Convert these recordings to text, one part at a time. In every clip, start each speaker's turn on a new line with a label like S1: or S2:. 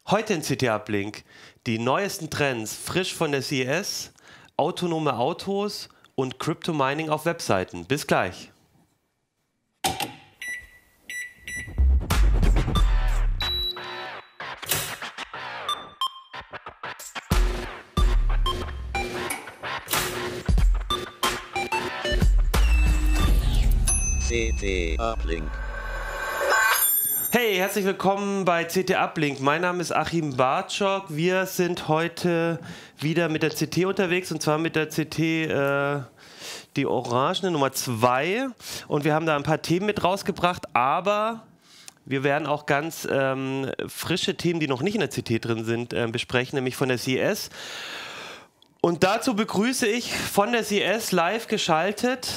S1: Heute in CT Uplink die neuesten Trends, frisch von der CES, autonome Autos und Crypto Mining auf Webseiten. Bis gleich.
S2: CT Uplink.
S1: Hey, herzlich willkommen bei CT Uplink. Mein Name ist Achim Bartschok. Wir sind heute wieder mit der CT unterwegs, und zwar mit der CT, die orangene Nummer 2. Und wir haben da ein paar Themen mit rausgebracht, aber wir werden auch ganz frische Themen, die noch nicht in der CT drin sind, besprechen, nämlich von der CES. Und dazu begrüße ich von der CES live geschaltet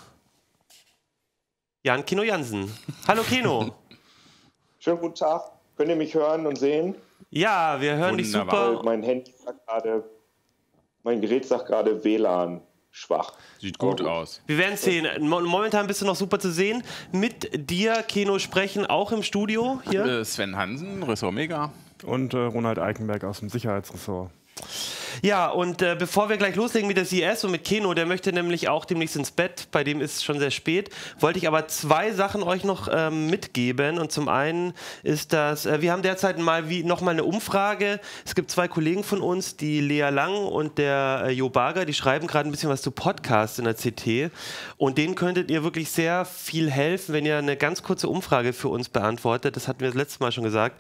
S1: Jan Keno Jansen. Hallo Keno.
S3: Schönen guten Tag. Könnt ihr mich hören und sehen?
S1: Ja, wir hören dich super.
S3: Mein Handy sagt gerade, mein Gerät sagt gerade WLAN schwach.
S4: Sieht gut aus.
S1: Wir werden es sehen. Momentan bist du noch super zu sehen. Mit dir, Keno, sprechen auch im Studio hier.
S4: Sven Hansen, Ressort Mega.
S5: Und Ronald Eikenberg aus dem Sicherheitsressort.
S1: Ja, und bevor wir gleich loslegen mit der CES und mit Keno, der möchte nämlich auch demnächst ins Bett, bei dem ist es schon sehr spät, wollte ich aber zwei Sachen euch noch mitgeben. Und zum einen ist das, wir haben derzeit nochmal eine Umfrage. Es gibt zwei Kollegen von uns, die Lea Lang und der Jo Barger, die schreiben gerade ein bisschen was zu Podcasts in der CT. Und denen könntet ihr wirklich sehr viel helfen, wenn ihr eine ganz kurze Umfrage für uns beantwortet. Das hatten wir das letzte Mal schon gesagt.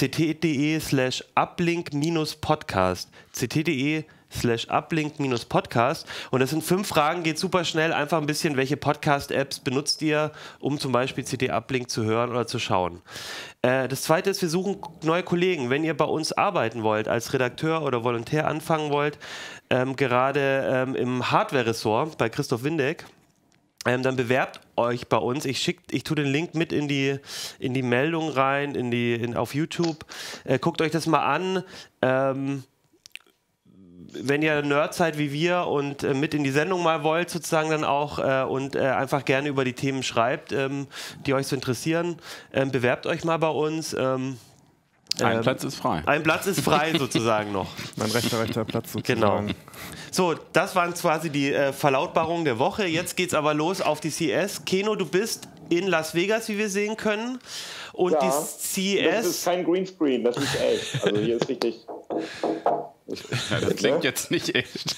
S1: ct.de/uplink-podcast. ct.de/uplink-podcast. Und das sind 5 Fragen, geht super schnell. Einfach ein bisschen, welche Podcast-Apps benutzt ihr, um zum Beispiel CT Uplink zu hören oder zu schauen. Das zweite ist, wir suchen neue Kollegen. Wenn ihr bei uns arbeiten wollt, als Redakteur oder Volontär anfangen wollt, gerade im Hardware-Ressort bei Christoph Windeck, dann bewerbt euch bei uns. Ich tue den Link mit in die Meldung rein, auf YouTube. Guckt euch das mal an. Wenn ihr Nerd seid wie wir und mit in die Sendung mal wollt, sozusagen dann auch und einfach gerne über die Themen schreibt, die euch so interessieren, bewerbt euch mal bei uns.
S4: Ein Platz ist frei.
S1: Ein Platz ist frei sozusagen noch.
S5: Mein rechter Platz sozusagen.
S1: Genau. So, das waren quasi die Verlautbarungen der Woche. Jetzt geht's aber los auf die CES. Keno, du bist in Las Vegas, wie wir sehen können. Und
S3: ja,
S1: die CES...
S3: Das ist kein Greenscreen, das ist echt. Also hier ist richtig...
S4: Ja, das klingt jetzt nicht echt.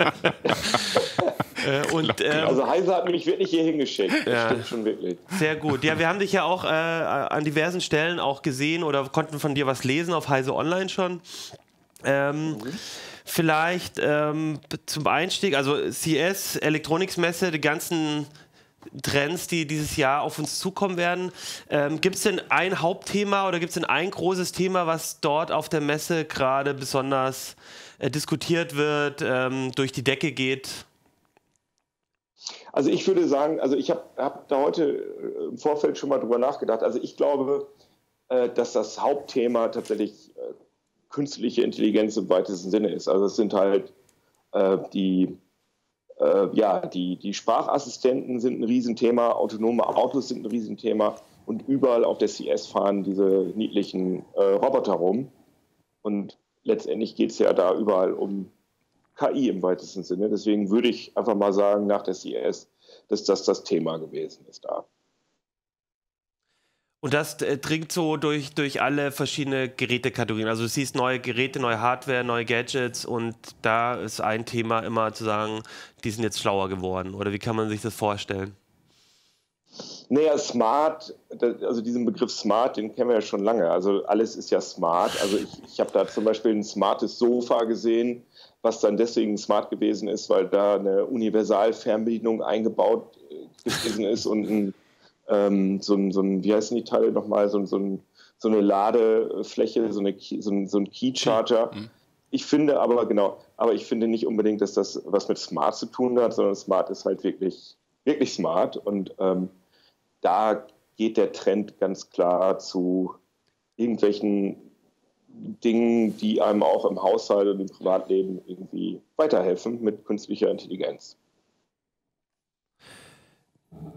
S3: Also Heise hat mich wirklich hier hingeschickt. Das stimmt schon wirklich.
S1: Sehr gut. Ja, wir haben dich ja auch an diversen Stellen auch gesehen oder konnten von dir was lesen auf Heise Online schon. Vielleicht zum Einstieg, also CES, Elektronikmesse, die ganzen Trends, die dieses Jahr auf uns zukommen werden. Gibt es denn ein Hauptthema oder gibt es denn ein großes Thema, was dort auf der Messe gerade besonders diskutiert wird, durch die Decke geht?
S3: Also ich würde sagen, also ich hab da heute im Vorfeld schon mal drüber nachgedacht. Also ich glaube, dass das Hauptthema tatsächlich künstliche Intelligenz im weitesten Sinne ist. Also es sind halt die Sprachassistenten sind ein Riesenthema, autonome Autos sind ein Riesenthema und überall auf der CES fahren diese niedlichen Roboter rum. Und letztendlich geht es ja da überall um KI im weitesten Sinne. Deswegen würde ich einfach mal sagen, nach der CES, dass das Thema gewesen ist da.
S1: Und das dringt so durch alle verschiedene Gerätekategorien. Also du siehst neue Geräte, neue Hardware, neue Gadgets und da ist ein Thema immer zu sagen, die sind jetzt schlauer geworden. Oder wie kann man sich das vorstellen?
S3: Naja, smart, also diesen Begriff smart, den kennen wir ja schon lange. Also alles ist ja smart. Also ich habe da zum Beispiel ein smartes Sofa gesehen, was dann deswegen smart gewesen ist, weil da eine Universalfernbedienung eingebaut gewesen ist und wie heißen die Teile nochmal, so eine Ladefläche, so ein Key-Charger. Ich finde ich finde nicht unbedingt, dass das was mit smart zu tun hat, sondern smart ist halt wirklich, wirklich smart und da geht der Trend ganz klar zu irgendwelchen Dingen, die einem auch im Haushalt und im Privatleben irgendwie weiterhelfen mit künstlicher Intelligenz.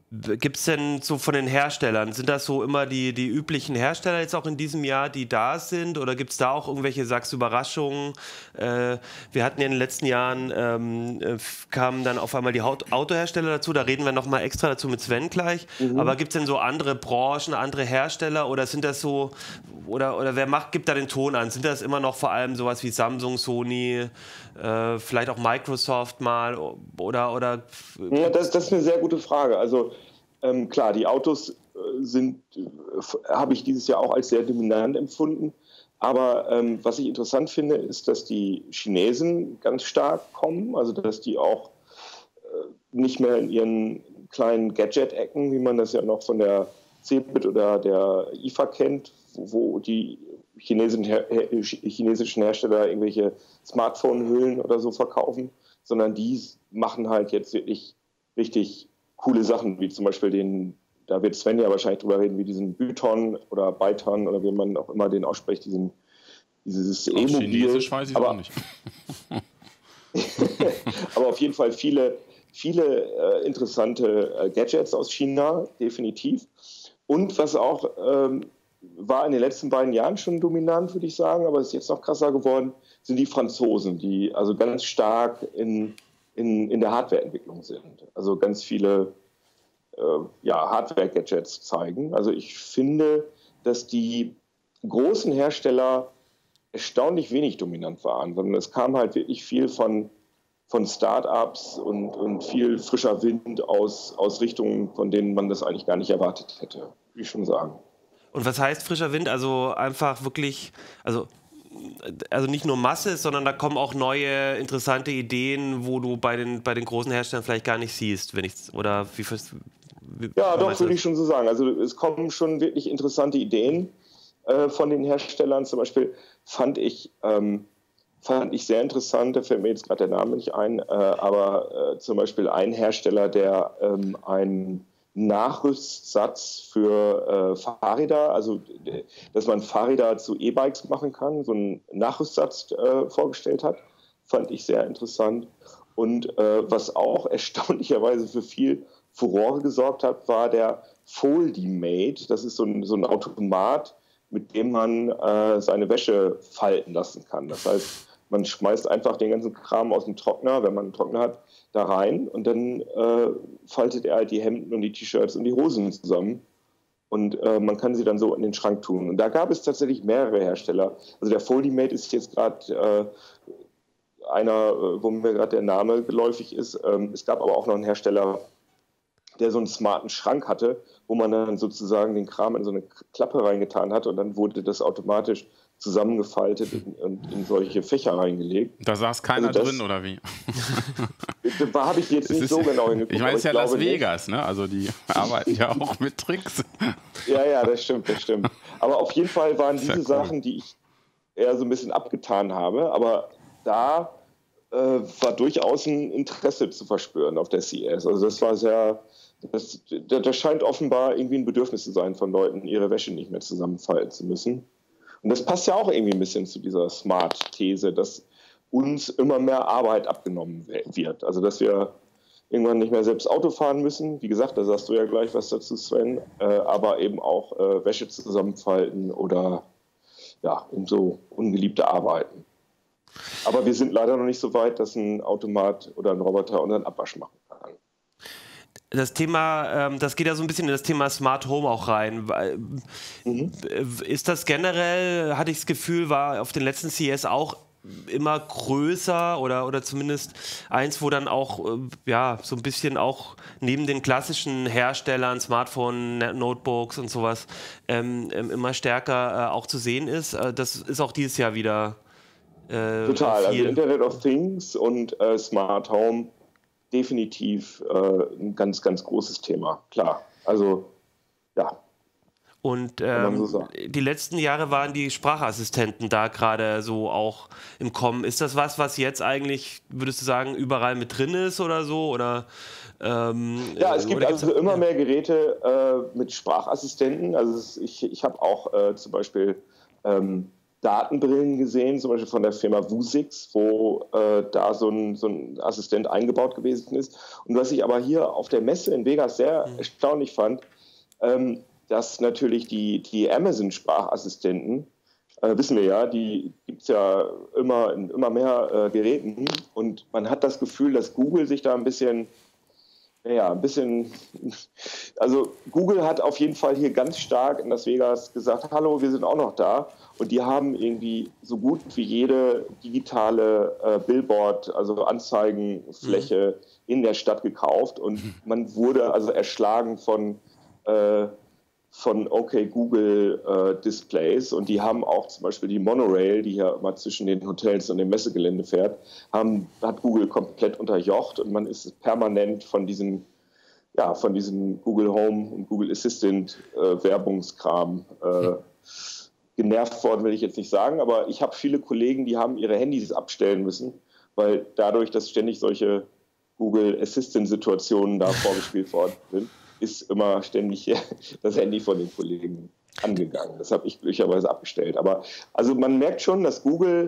S1: Gibt es denn so von den Herstellern, sind das so immer die üblichen Hersteller jetzt auch in diesem Jahr, die da sind? Oder gibt es da auch irgendwelche, sagst du, Überraschungen? Wir hatten ja in den letzten Jahren, kamen dann auf einmal die Autohersteller dazu, da reden wir nochmal extra dazu mit Sven gleich. Aber gibt es denn so andere Branchen, andere Hersteller oder sind das so, oder wer gibt da den Ton an? Sind das immer noch vor allem sowas wie Samsung, Sony, vielleicht auch Microsoft mal oder?
S3: Ja, das ist eine sehr gute Frage. Also klar, die Autos habe ich dieses Jahr auch als sehr dominant empfunden. Aber was ich interessant finde, ist, dass die Chinesen ganz stark kommen, also dass die auch nicht mehr in ihren kleinen Gadget-Ecken, wie man das ja noch von der Cebit oder der IFA kennt, wo die chinesischen Hersteller irgendwelche Smartphone-Hüllen oder so verkaufen, sondern die machen halt jetzt wirklich richtig coole Sachen, wie zum Beispiel da wird Sven ja wahrscheinlich drüber reden, wie diesen Byton oder Byton oder wie man auch immer den ausspricht, dieses E-Mobil.
S4: Chinesisch weiß ich auch nicht.
S3: Aber auf jeden Fall viele interessante Gadgets aus China, definitiv. Und was auch war in den letzten beiden Jahren schon dominant, würde ich sagen, aber ist jetzt noch krasser geworden, sind die Franzosen, die also ganz stark in der Hardwareentwicklung sind. Also ganz viele Hardware-Gadgets zeigen. Also ich finde, dass die großen Hersteller erstaunlich wenig dominant waren, sondern es kam halt wirklich viel von Start-ups und viel frischer Wind aus Richtungen, von denen man das eigentlich gar nicht erwartet hätte, würde ich schon sagen.
S1: Und was heißt frischer Wind? Also einfach wirklich, also nicht nur Masse, sondern da kommen auch neue, interessante Ideen, wo du bei den großen Herstellern vielleicht gar nicht siehst,
S3: Ja, doch, würde ich schon so sagen. Also es kommen schon wirklich interessante Ideen von den Herstellern. Zum Beispiel fand ich sehr interessant, da fällt mir jetzt gerade der Name nicht ein, aber zum Beispiel ein Hersteller, der einen Nachrüstsatz für Fahrräder, also dass man Fahrräder zu E-Bikes machen kann, so einen Nachrüstsatz vorgestellt hat, fand ich sehr interessant. Und was auch erstaunlicherweise für viel Furore gesorgt hat, war der Foldimate. Das ist so ein Automat, mit dem man seine Wäsche falten lassen kann. Das heißt, man schmeißt einfach den ganzen Kram aus dem Trockner, wenn man einen Trockner hat, da rein und dann faltet er halt die Hemden und die T-Shirts und die Hosen zusammen und man kann sie dann so in den Schrank tun. Und da gab es tatsächlich mehrere Hersteller. Also der Foldimate ist jetzt gerade einer, wo mir gerade der Name geläufig ist. Es gab aber auch noch einen Hersteller, der so einen smarten Schrank hatte, wo man dann sozusagen den Kram in so eine Klappe reingetan hat und dann wurde das automatisch zusammengefaltet und in solche Fächer reingelegt.
S4: Da saß keiner drin, oder wie?
S3: Da habe ich jetzt nicht so genau hingeguckt.
S4: Ich meine, es ist ja Las Vegas, ne? Also die arbeiten ja auch mit Tricks.
S3: Ja, das stimmt. Aber auf jeden Fall waren diese Sachen, die ich eher so ein bisschen abgetan habe, aber da war durchaus ein Interesse zu verspüren auf der CES. Also das war das scheint offenbar irgendwie ein Bedürfnis zu sein von Leuten, ihre Wäsche nicht mehr zusammenfalten zu müssen. Und das passt ja auch irgendwie ein bisschen zu dieser Smart-These, dass uns immer mehr Arbeit abgenommen wird. Also dass wir irgendwann nicht mehr selbst Auto fahren müssen. Wie gesagt, da sagst du ja gleich was dazu, Sven. Aber eben auch Wäsche zusammenfalten oder in so ungeliebte Arbeiten. Aber wir sind leider noch nicht so weit, dass ein Automat oder ein Roboter unseren Abwasch machen kann.
S1: Das Thema, das geht ja so ein bisschen in das Thema Smart Home auch rein. Ist das generell, hatte ich das Gefühl, war auf den letzten CES auch immer größer oder zumindest eins, wo dann auch so ein bisschen auch neben den klassischen Herstellern, Smartphone, Notebooks und sowas immer stärker auch zu sehen ist. Das ist auch dieses Jahr wieder
S3: total. Also Internet of Things und Smart Home definitiv ein ganz, ganz großes Thema, klar. Also, ja.
S1: Und die letzten Jahre waren die Sprachassistenten da gerade so auch im Kommen. Ist das was jetzt eigentlich, würdest du sagen, überall mit drin ist oder so? Oder,
S3: es gibt also immer mehr Geräte mit Sprachassistenten. Also ich habe auch zum Beispiel Datenbrillen gesehen, zum Beispiel von der Firma Vuzix, wo da so ein Assistent eingebaut gewesen ist. Und was ich aber hier auf der Messe in Vegas sehr erstaunlich fand, dass natürlich die Amazon-Sprachassistenten, wissen wir ja, die gibt es ja in immer mehr Geräten. Und man hat das Gefühl, dass Google sich da ein bisschen, also Google hat auf jeden Fall hier ganz stark in Las Vegas gesagt, hallo, wir sind auch noch da. Und die haben irgendwie so gut wie jede digitale Billboard, also Anzeigenfläche in der Stadt gekauft. Und man wurde also erschlagen von Google Displays, und die haben auch zum Beispiel die Monorail, die ja immer zwischen den Hotels und dem Messegelände fährt, hat Google komplett unterjocht, und man ist permanent von diesem Google Home und Google Assistant Werbungskram genervt worden, will ich jetzt nicht sagen, aber ich habe viele Kollegen, die haben ihre Handys abstellen müssen, weil dadurch, dass ständig solche Google Assistant Situationen da vorgespielt worden sind, ist immer ständig das Handy von den Kollegen angegangen. Das habe ich glücklicherweise abgestellt. Aber also man merkt schon, dass Google,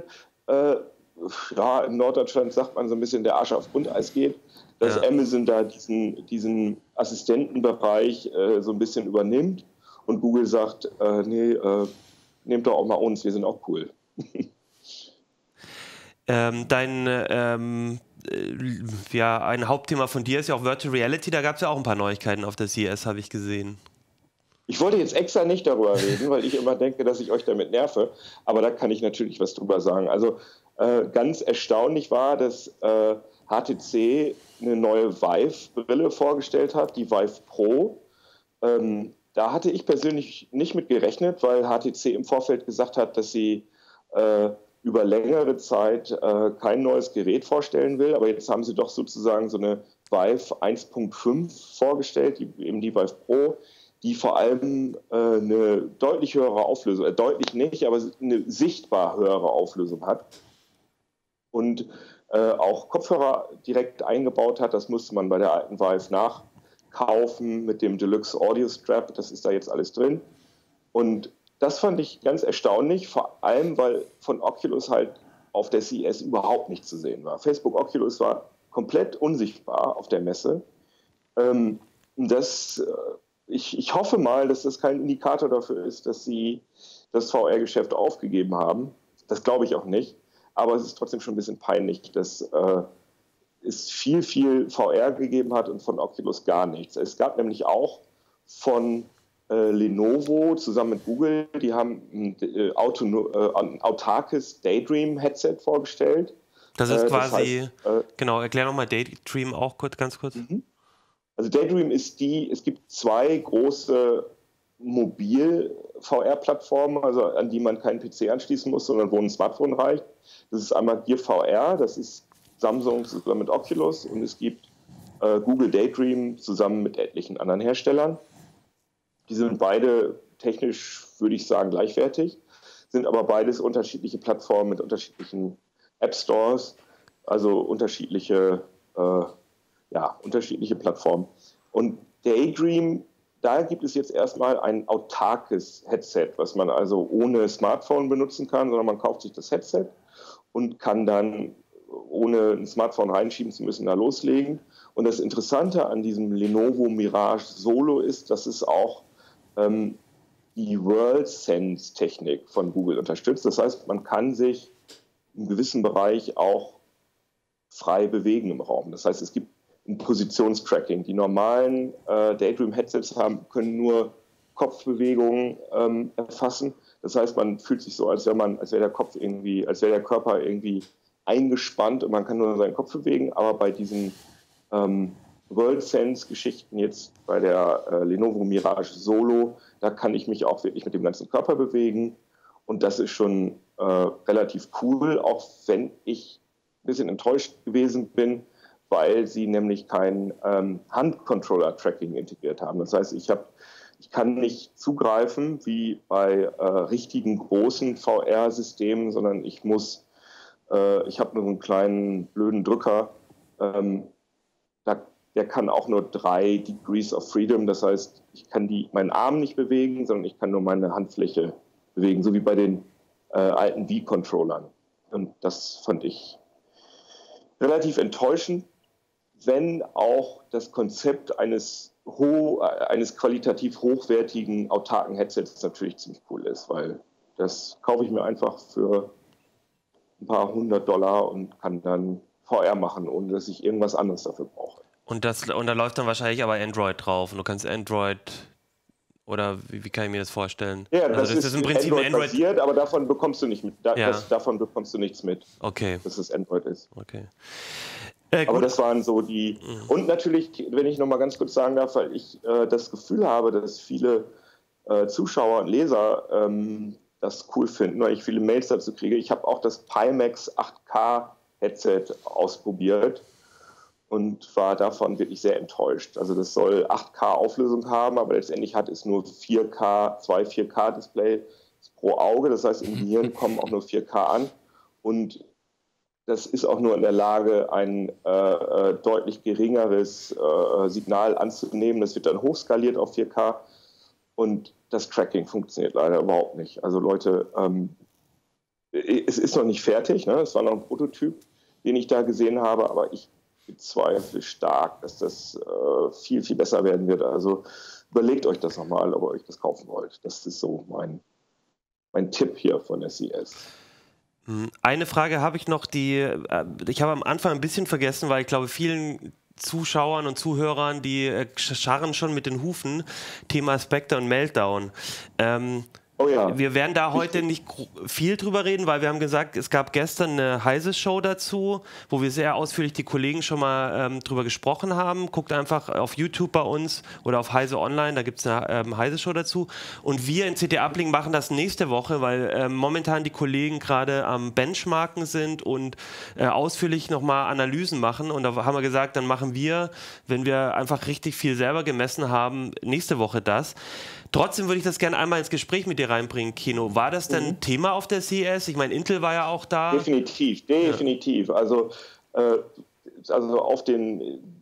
S3: in Norddeutschland sagt man so ein bisschen, der Arsch auf Grundeis geht, dass Amazon da diesen Assistentenbereich so ein bisschen übernimmt, und Google sagt, nehmt doch auch mal uns, wir sind auch cool.
S1: Ein Hauptthema von dir ist ja auch Virtual Reality. Da gab es ja auch ein paar Neuigkeiten auf der CES, habe ich gesehen.
S3: Ich wollte jetzt extra nicht darüber reden, weil ich immer denke, dass ich euch damit nerve. Aber da kann ich natürlich was drüber sagen. Also ganz erstaunlich war, dass HTC eine neue Vive-Brille vorgestellt hat, die Vive Pro. Da hatte ich persönlich nicht mit gerechnet, weil HTC im Vorfeld gesagt hat, dass sie über längere Zeit kein neues Gerät vorstellen will. Aber jetzt haben sie doch sozusagen so eine Vive 1.5 vorgestellt, eben die Vive Pro, die vor allem eine deutlich höhere Auflösung, deutlich nicht, aber eine sichtbar höhere Auflösung hat. Und auch Kopfhörer direkt eingebaut hat. Das musste man bei der alten Vive nachkaufen mit dem Deluxe Audio Strap. Das ist da jetzt alles drin. Und das fand ich ganz erstaunlich, vor allem, weil von Oculus halt auf der CES überhaupt nichts zu sehen war. Facebook Oculus war komplett unsichtbar auf der Messe. Ich hoffe mal, dass das kein Indikator dafür ist, dass sie das VR-Geschäft aufgegeben haben. Das glaube ich auch nicht. Aber es ist trotzdem schon ein bisschen peinlich, dass es viel VR gegeben hat und von Oculus gar nichts. Es gab nämlich auch von Lenovo zusammen mit Google, die haben ein autarkes Daydream-Headset vorgestellt.
S1: Das ist quasi, genau, erklär nochmal Daydream auch ganz kurz.
S3: Also Daydream ist es gibt zwei große Mobil-VR-Plattformen, also an die man keinen PC anschließen muss, sondern wo ein Smartphone reicht. Das ist einmal Gear VR, das ist Samsung zusammen mit Oculus, und es gibt Google Daydream zusammen mit etlichen anderen Herstellern. Die sind beide technisch, würde ich sagen, gleichwertig, sind aber beides unterschiedliche Plattformen mit unterschiedlichen App-Stores, also unterschiedliche Plattformen. Und Daydream, da gibt es jetzt erstmal ein autarkes Headset, was man also ohne Smartphone benutzen kann, sondern man kauft sich das Headset und kann dann, ohne ein Smartphone reinschieben zu müssen, da loslegen. Und das Interessante an diesem Lenovo Mirage Solo ist, dass es auch die WorldSense-Technik von Google unterstützt. Das heißt, man kann sich im gewissen Bereich auch frei bewegen im Raum. Das heißt, es gibt ein Positionstracking. Die normalen Daydream-Headsets können nur Kopfbewegungen erfassen. Das heißt, man fühlt sich so, als wäre der Körper irgendwie eingespannt und man kann nur seinen Kopf bewegen. Aber bei diesen WorldSense-Geschichten jetzt bei der Lenovo Mirage Solo, da kann ich mich auch wirklich mit dem ganzen Körper bewegen. Und das ist schon relativ cool, auch wenn ich ein bisschen enttäuscht gewesen bin, weil sie nämlich kein Handcontroller-Tracking integriert haben. Das heißt, ich kann nicht zugreifen wie bei richtigen großen VR-Systemen, sondern ich habe nur so einen kleinen blöden Drücker, der kann auch nur 3 Degrees of Freedom. Das heißt, ich kann meinen Arm nicht bewegen, sondern ich kann nur meine Handfläche bewegen, so wie bei den alten Wii-Controllern. Und das fand ich relativ enttäuschend, wenn auch das Konzept eines qualitativ hochwertigen, autarken Headsets natürlich ziemlich cool ist, weil das kaufe ich mir einfach für ein paar $100 und kann dann VR machen, ohne dass ich irgendwas anderes dafür brauche.
S1: Und da läuft dann wahrscheinlich aber Android drauf und du kannst Android, oder wie kann ich mir das vorstellen?
S3: Ja, das ist im Prinzip Android basiert, aber davon bekommst du nicht mit. Davon bekommst du nichts mit, dass es Android ist.
S1: Okay.
S3: Aber das waren so die... Und natürlich, wenn ich noch mal ganz kurz sagen darf, weil ich das Gefühl habe, dass viele Zuschauer und Leser das cool finden, weil ich viele Mails dazu kriege. Ich habe auch das Pimax 8K Headset ausprobiert und war davon wirklich sehr enttäuscht. Also das soll 8K Auflösung haben, aber letztendlich hat es nur 4K Displays pro Auge. Das heißt, im Gehirn kommen auch nur 4K an und das ist auch nur in der Lage, ein deutlich geringeres Signal anzunehmen. Das wird dann hochskaliert auf 4K und das Tracking funktioniert leider überhaupt nicht. Also Leute, es ist noch nicht fertig, ne? Es war noch ein Prototyp, den ich da gesehen habe, aber ich bezweifle stark, dass das viel, viel besser werden wird. Also überlegt euch das nochmal, ob ihr euch das kaufen wollt. Das ist so mein Tipp hier von der CES.
S1: Eine Frage habe ich noch, die ich habe am Anfang ein bisschen vergessen, weil ich glaube, vielen Zuschauern und Zuhörern, die scharren schon mit den Hufen, Thema Spectre und Meltdown.
S3: Oh ja.
S1: Wir werden da heute nicht viel drüber reden, weil wir haben gesagt, es gab gestern eine Heise-Show dazu, wo wir sehr ausführlich die Kollegen schon mal drüber gesprochen haben. Guckt einfach auf YouTube bei uns oder auf Heise Online, da gibt es eine Heise-Show dazu. Und wir in CT Uplink machen das nächste Woche, weil momentan die Kollegen gerade am Benchmarken sind und ausführlich nochmal Analysen machen. Und da haben wir gesagt, dann machen wir, wenn wir einfach richtig viel selber gemessen haben, nächste Woche das. Trotzdem würde ich das gerne einmal ins Gespräch mit dir reinbringen, Keno. War das denn Thema auf der CES? Ich meine, Intel war ja auch da.
S3: Definitiv. Ja. Also auf den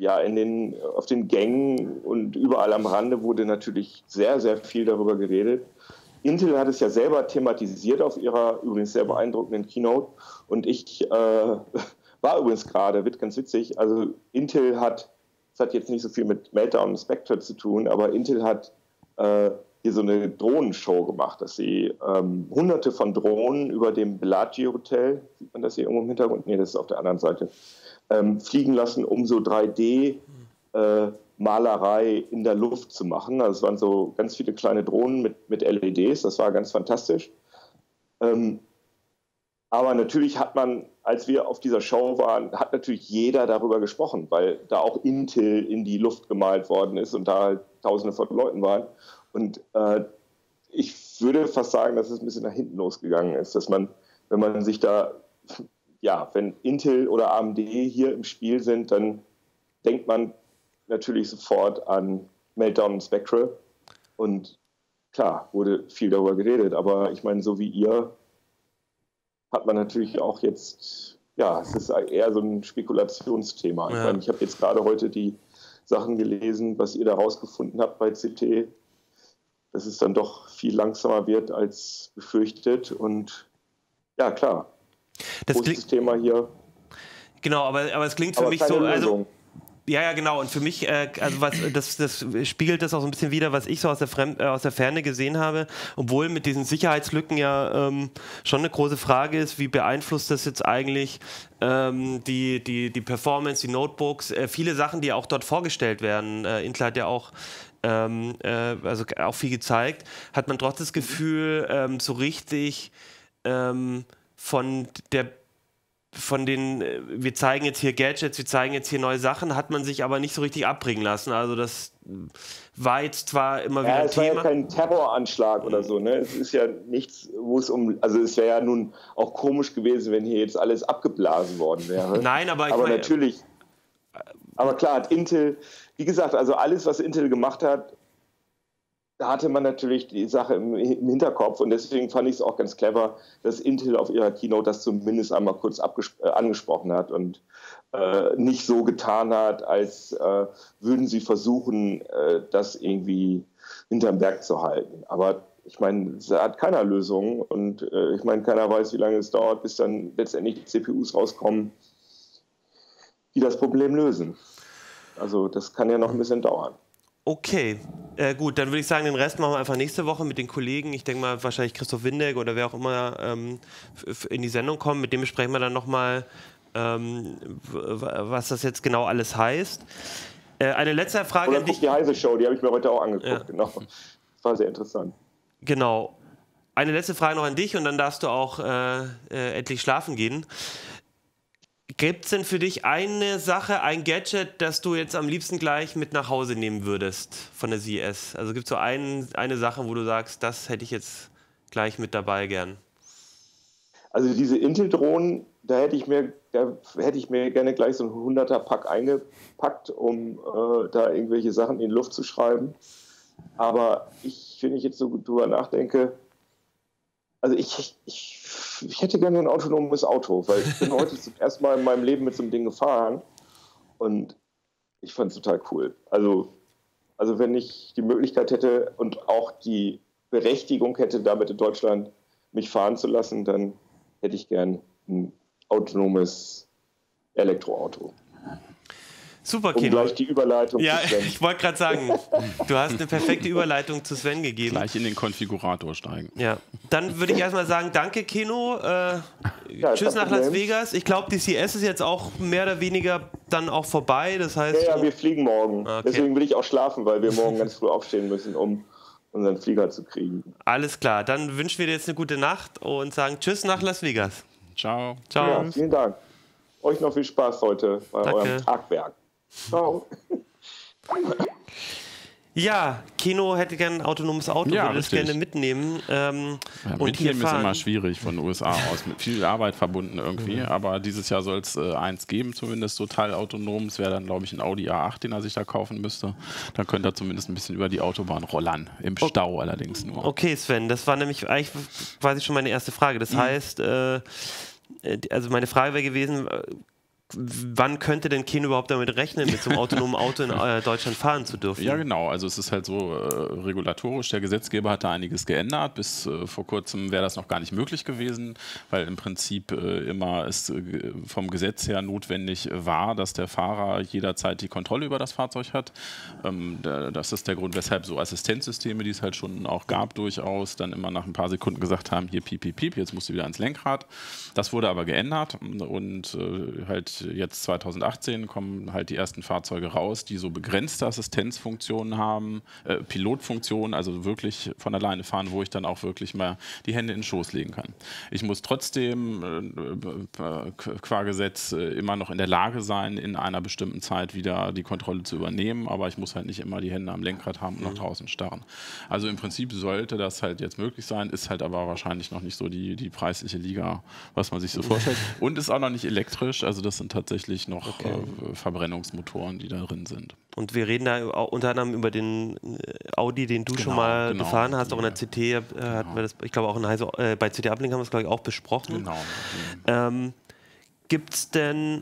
S3: Gängen und überall am Rande wurde natürlich sehr, sehr viel darüber geredet. Intel hat es ja selber thematisiert auf ihrer übrigens sehr beeindruckenden Keynote. Und ich war übrigens gerade, wird ganz witzig, also Intel hat jetzt nicht so viel mit Meltdown und Spectre zu tun, aber Intel hat hier so eine Drohnenshow gemacht, dass sie hunderte von Drohnen über dem Bellagio Hotel, sieht man das hier irgendwo im Hintergrund? Nee, das ist auf der anderen Seite, fliegen lassen, um so 3D-Malerei in der Luft zu machen. Also es waren so ganz viele kleine Drohnen mit LEDs, das war ganz fantastisch. Aber natürlich hat man, als wir auf dieser Show waren, hat natürlich jeder darüber gesprochen, weil da auch Intel in die Luft gemalt worden ist und da halt Tausende von Leuten waren. Und ich würde fast sagen, dass es ein bisschen nach hinten losgegangen ist, dass man, wenn man sich da, ja, wenn Intel oder AMD hier im Spiel sind, dann denkt man natürlich sofort an Meltdown und Spectre. Und klar, wurde viel darüber geredet, aber ich meine, so wie ihr, hat man natürlich auch jetzt, ja, es ist eher so ein Spekulationsthema. Ja. Ich habe jetzt gerade heute die Sachen gelesen, was ihr da rausgefunden habt bei CT, dass es dann doch viel langsamer wird als befürchtet. Und ja, klar,
S1: das Thema hier. Genau, aber es klingt für mich so... Also ja, genau. Und für mich, das spiegelt das auch so ein bisschen wider, was ich so aus der Ferne gesehen habe. Obwohl mit diesen Sicherheitslücken ja schon eine große Frage ist, wie beeinflusst das jetzt eigentlich die Performance, die Notebooks, viele Sachen, die auch dort vorgestellt werden. Intel hat ja auch auch viel gezeigt. Hat man trotzdem das Gefühl, so richtig wir zeigen jetzt hier Gadgets, wir zeigen jetzt hier neue Sachen, hat man sich aber nicht so richtig abbringen lassen. Also das war jetzt zwar immer wieder ein Thema.
S3: Es war ja kein Terroranschlag oder so, ne? Es ist ja nichts, wo es also es wäre ja nun auch komisch gewesen, wenn hier jetzt alles abgeblasen worden wäre.
S1: Nein, aber
S3: natürlich, aber klar hat Intel, wie gesagt, also alles, was Intel gemacht hat, da hatte man natürlich die Sache im Hinterkopf und deswegen fand ich es auch ganz clever, dass Intel auf ihrer Keynote das zumindest einmal kurz angesprochen hat und nicht so getan hat, als würden sie versuchen, das irgendwie hinterm Berg zu halten. Aber ich meine, es hat keiner Lösung und ich meine, keiner weiß, wie lange es dauert, bis dann letztendlich die CPUs rauskommen, die das Problem lösen. Also das kann ja noch ein bisschen dauern.
S1: Okay, gut, dann würde ich sagen, den Rest machen wir einfach nächste Woche mit den Kollegen. Ich denke mal, wahrscheinlich Christoph Windeck oder wer auch immer in die Sendung kommt. Mit dem besprechen wir dann nochmal, was das jetzt genau alles heißt. Eine letzte Frage
S3: an dich. Die Heise Show, die habe ich mir heute auch angeguckt. Ja. Genau. Das war sehr interessant.
S1: Genau. Eine letzte Frage noch an dich und dann darfst du auch endlich schlafen gehen. Gibt es denn für dich eine Sache, ein Gadget, das du jetzt am liebsten gleich mit nach Hause nehmen würdest von der CES? Also gibt es so eine Sache, wo du sagst, das hätte ich jetzt gleich mit dabei gern?
S3: Also diese Intel-Drohnen, da hätte ich mir gerne gleich so ein 100er-Pack eingepackt, um da irgendwelche Sachen in die Luft zu schreiben. Aber wenn ich jetzt so drüber nachdenke, also ich hätte gerne ein autonomes Auto, weil ich bin heute zum ersten Mal in meinem Leben mit so einem Ding gefahren und ich fand es total cool. Also wenn ich die Möglichkeit hätte und auch die Berechtigung hätte, damit in Deutschland mich fahren zu lassen, dann hätte ich gern ein autonomes Elektroauto.
S1: Super, Kino.
S3: Gleich die Überleitung
S1: zu Sven. Ich wollte gerade sagen, du hast eine perfekte Überleitung zu Sven gegeben.
S4: Gleich in den Konfigurator steigen.
S1: Ja, dann würde ich erstmal sagen, danke Kino, tschüss nach Las Vegas. Ich glaube, die CES ist jetzt auch mehr oder weniger dann auch vorbei, das heißt...
S3: Ja, wir fliegen morgen. Okay. Deswegen will ich auch schlafen, weil wir morgen ganz früh aufstehen müssen, um unseren Flieger zu kriegen.
S1: Alles klar, dann wünschen wir dir jetzt eine gute Nacht und sagen tschüss nach Las Vegas.
S4: Ciao.
S3: Ciao. Ja, vielen Dank. Euch noch viel Spaß heute bei eurem Tagwerk. Ciao.
S1: Ja, Kino hätte gerne ein autonomes Auto, würde das gerne mitnehmen.
S4: Und hier ist immer schwierig von den USA aus, mit viel Arbeit verbunden irgendwie. Aber dieses Jahr soll es eins geben, zumindest total autonom. Es wäre dann, glaube ich, ein Audi A8, den er sich da kaufen müsste. Dann könnte er zumindest ein bisschen über die Autobahn rollern. Im Stau allerdings nur.
S1: Okay, Sven, das war nämlich eigentlich quasi schon meine erste Frage. Das heißt, also meine Frage wäre gewesen, wann könnte denn Kino überhaupt damit rechnen, mit so einem autonomen Auto in Deutschland fahren zu dürfen?
S4: Ja, genau. Also es ist halt so regulatorisch. Der Gesetzgeber hat da einiges geändert. Bis vor kurzem wäre das noch gar nicht möglich gewesen, weil im Prinzip immer es vom Gesetz her notwendig war, dass der Fahrer jederzeit die Kontrolle über das Fahrzeug hat. Das ist der Grund, weshalb so Assistenzsysteme, die es halt schon auch gab, durchaus dann immer nach ein paar Sekunden gesagt haben, hier piep, piep, piep, jetzt musst du wieder ans Lenkrad. Das wurde aber geändert und halt jetzt 2018 kommen halt die ersten Fahrzeuge raus, die so begrenzte Assistenzfunktionen haben, Pilotfunktionen, also wirklich von alleine fahren, wo ich dann auch wirklich mal die Hände in den Schoß legen kann. Ich muss trotzdem qua Gesetz immer noch in der Lage sein, in einer bestimmten Zeit wieder die Kontrolle zu übernehmen, aber ich muss halt nicht immer die Hände am Lenkrad haben und nach draußen starren. Also im Prinzip sollte das halt jetzt möglich sein, ist halt aber wahrscheinlich noch nicht so die preisliche Liga, was man sich so vorstellt. Und ist auch noch nicht elektrisch, also das sind tatsächlich noch Verbrennungsmotoren, die da drin sind.
S1: Und wir reden da unter anderem über den Audi, den du schon mal gefahren hast, auch in der CT hatten wir das, ich glaube auch bei CT Uplink haben wir es, glaube ich, auch besprochen.
S4: Genau.
S1: Gibt es denn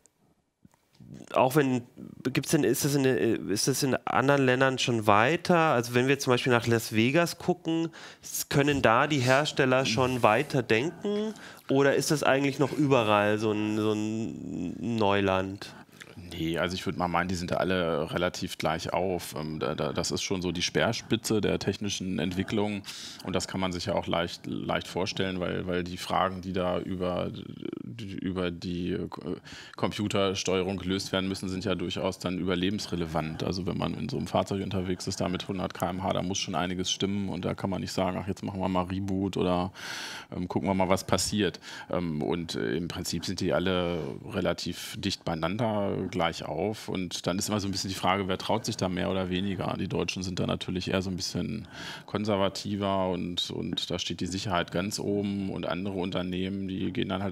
S1: ist das in anderen Ländern schon weiter? Also wenn wir zum Beispiel nach Las Vegas gucken, können da die Hersteller schon weiter denken oder ist das eigentlich noch überall so ein Neuland?
S4: Nee, also ich würde mal meinen, die sind da alle relativ gleich auf. Das ist schon so die Speerspitze der technischen Entwicklung und das kann man sich ja auch leicht vorstellen, weil die Fragen, die da über die Computersteuerung gelöst werden müssen, sind ja durchaus dann überlebensrelevant. Also wenn man in so einem Fahrzeug unterwegs ist, da mit 100 km/h, da muss schon einiges stimmen und da kann man nicht sagen, ach, jetzt machen wir mal Reboot oder gucken wir mal, was passiert. Und im Prinzip sind die alle relativ dicht beieinander, gleich auf und dann ist immer so ein bisschen die Frage, wer traut sich da mehr oder weniger. Die Deutschen sind da natürlich eher so ein bisschen konservativer und da steht die Sicherheit ganz oben und andere Unternehmen, die gehen dann halt auch mal ein bisschen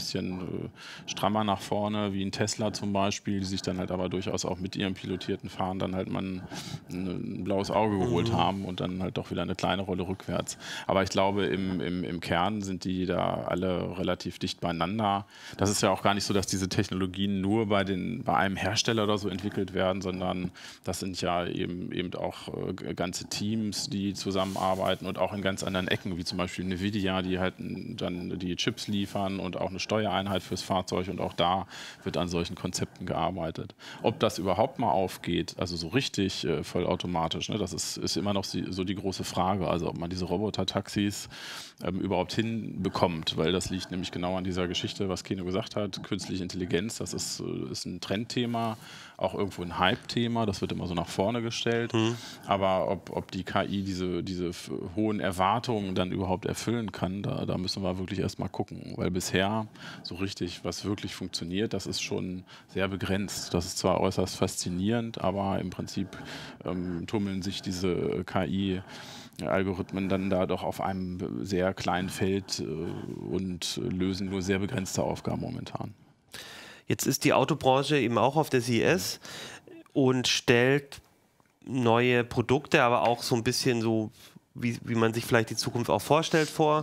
S4: bisschen strammer nach vorne, wie ein Tesla zum Beispiel, die sich dann halt aber durchaus auch mit ihrem pilotierten Fahren dann halt mal ein blaues Auge geholt haben und dann halt doch wieder eine kleine Rolle rückwärts. Aber ich glaube, im Kern sind die da alle relativ dicht beieinander. Das ist ja auch gar nicht so, dass diese Technologien nur bei einem Hersteller oder so entwickelt werden, sondern das sind ja eben auch ganze Teams, die zusammenarbeiten und auch in ganz anderen Ecken, wie zum Beispiel Nvidia, die halt dann die Chips liefern und auch eine Steuereinheit fürs Fahrzeug, und auch da wird an solchen Konzepten gearbeitet. Ob das überhaupt mal aufgeht, also so richtig vollautomatisch, ne, das ist immer noch so die große Frage, also ob man diese Roboter-Taxis überhaupt hinbekommt, weil das liegt nämlich genau an dieser Geschichte, was Keno gesagt hat, künstliche Intelligenz, das ist ein Trendthema, auch irgendwo ein Hype-Thema, das wird immer so nach vorne gestellt, aber ob die KI diese hohen Erwartungen dann überhaupt erfüllen kann, da müssen wir wirklich erstmal gucken, weil bisher so richtig, was wirklich funktioniert, das ist schon sehr begrenzt. Das ist zwar äußerst faszinierend, aber im Prinzip tummeln sich diese KI-Algorithmen dann da doch auf einem sehr kleinen Feld und lösen nur sehr begrenzte Aufgaben momentan.
S1: Jetzt ist die Autobranche eben auch auf der CES und stellt neue Produkte, aber auch so ein bisschen so, wie man sich vielleicht die Zukunft auch vorstellt, vor.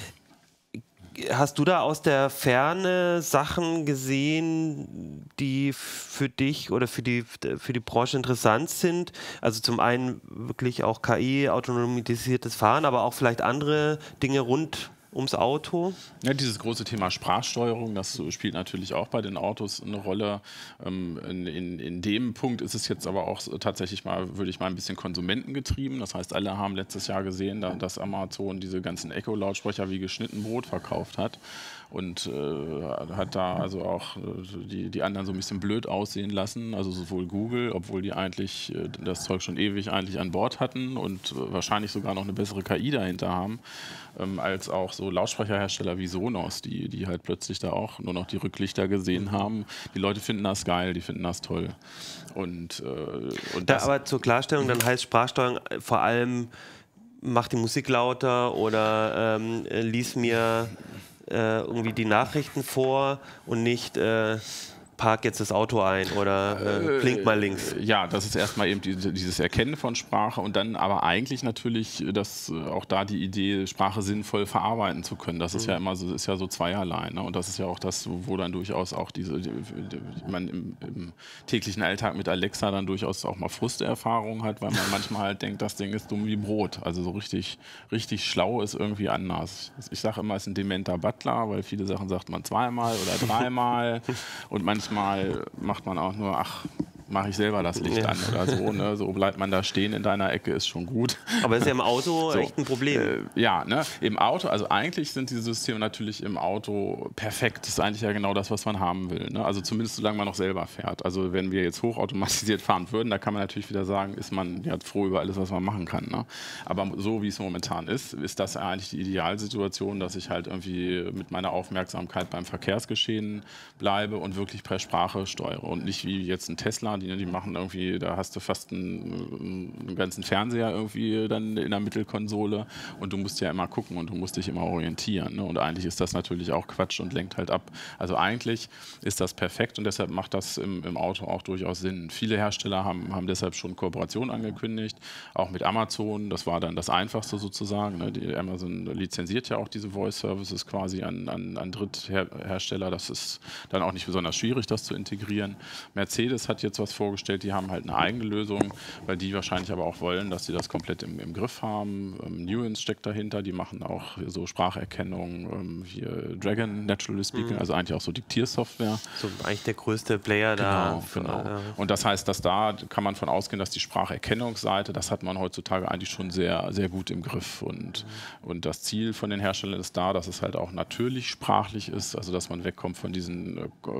S1: Hast du da aus der Ferne Sachen gesehen, die für dich oder für die Branche interessant sind? Also zum einen wirklich auch KI, autonomisiertes Fahren, aber auch vielleicht andere Dinge rund ums Auto?
S4: Ja, dieses große Thema Sprachsteuerung, das spielt natürlich auch bei den Autos eine Rolle. In dem Punkt ist es jetzt aber auch tatsächlich würde ich mal ein bisschen konsumentengetrieben. Das heißt, alle haben letztes Jahr gesehen, dass Amazon diese ganzen Echo-Lautsprecher wie geschnitten Brot verkauft hat. Und hat da also auch die anderen so ein bisschen blöd aussehen lassen. Also sowohl Google, obwohl die eigentlich das Zeug schon ewig eigentlich an Bord hatten und wahrscheinlich sogar noch eine bessere KI dahinter haben, als auch so Lautsprecherhersteller wie Sonos, die halt plötzlich da auch nur noch die Rücklichter gesehen haben. Die Leute finden das geil, die finden das toll. Und
S1: da aber zur Klarstellung, dann heißt Sprachsteuerung vor allem, mach die Musik lauter oder lies mir irgendwie die Nachrichten vor und nicht park jetzt das Auto ein oder blink mal links.
S4: Ja, das ist erstmal eben dieses Erkennen von Sprache und dann aber eigentlich natürlich, dass auch da die Idee, Sprache sinnvoll verarbeiten zu können. Das ist ja immer so, ist ja so zweierlei. Ne? Und das ist ja auch das, wo dann durchaus auch man im täglichen Alltag mit Alexa dann durchaus auch mal Frusterfahrungen hat, weil man manchmal halt denkt, das Ding ist dumm wie Brot. Also so richtig schlau ist irgendwie anders. Ich sage immer, es ist ein dementer Butler, weil viele Sachen sagt man zweimal oder dreimal und manchmal macht man auch nur, mache ich selber das Licht an oder so. Ne? So bleibt man da stehen in deiner Ecke, ist schon gut.
S1: Aber ist ja im Auto echt ein Problem.
S4: Ja, ne? Im Auto, also eigentlich sind diese Systeme natürlich im Auto perfekt. Das ist eigentlich ja genau das, was man haben will. Ne? Also zumindest solange man noch selber fährt. Also wenn wir jetzt hochautomatisiert fahren würden, da kann man natürlich wieder sagen, ist man ja froh über alles, was man machen kann. Ne? Aber so wie es momentan ist das eigentlich die Idealsituation, dass ich halt irgendwie mit meiner Aufmerksamkeit beim Verkehrsgeschehen bleibe und wirklich per Sprache steuere und nicht wie jetzt ein Tesla, die machen irgendwie, da hast du fast einen ganzen Fernseher irgendwie dann in der Mittelkonsole und du musst ja immer gucken und du musst dich immer orientieren. Ne? Und eigentlich ist das natürlich auch Quatsch und lenkt halt ab. Also eigentlich ist das perfekt und deshalb macht das im Auto auch durchaus Sinn. Viele Hersteller haben deshalb schon Kooperationen angekündigt, auch mit Amazon. Das war dann das Einfachste sozusagen. Ne? Amazon lizenziert ja auch diese Voice-Services quasi an Dritthersteller. Das ist dann auch nicht besonders schwierig, das zu integrieren. Mercedes hat jetzt was vorgestellt, die haben halt eine eigene Lösung, weil die wahrscheinlich aber auch wollen, dass sie das komplett im Griff haben. Nuance steckt dahinter, die machen auch so Spracherkennung, hier Dragon, Naturally Speaking, also eigentlich auch so Diktiersoftware.
S1: So eigentlich der größte Player da.
S4: Genau. Und das heißt, dass da kann man von ausgehen, dass die Spracherkennungsseite, das hat man heutzutage eigentlich schon sehr, sehr gut im Griff. Und das Ziel von den Herstellern ist da, dass es halt auch natürlich sprachlich ist, also dass man wegkommt von diesen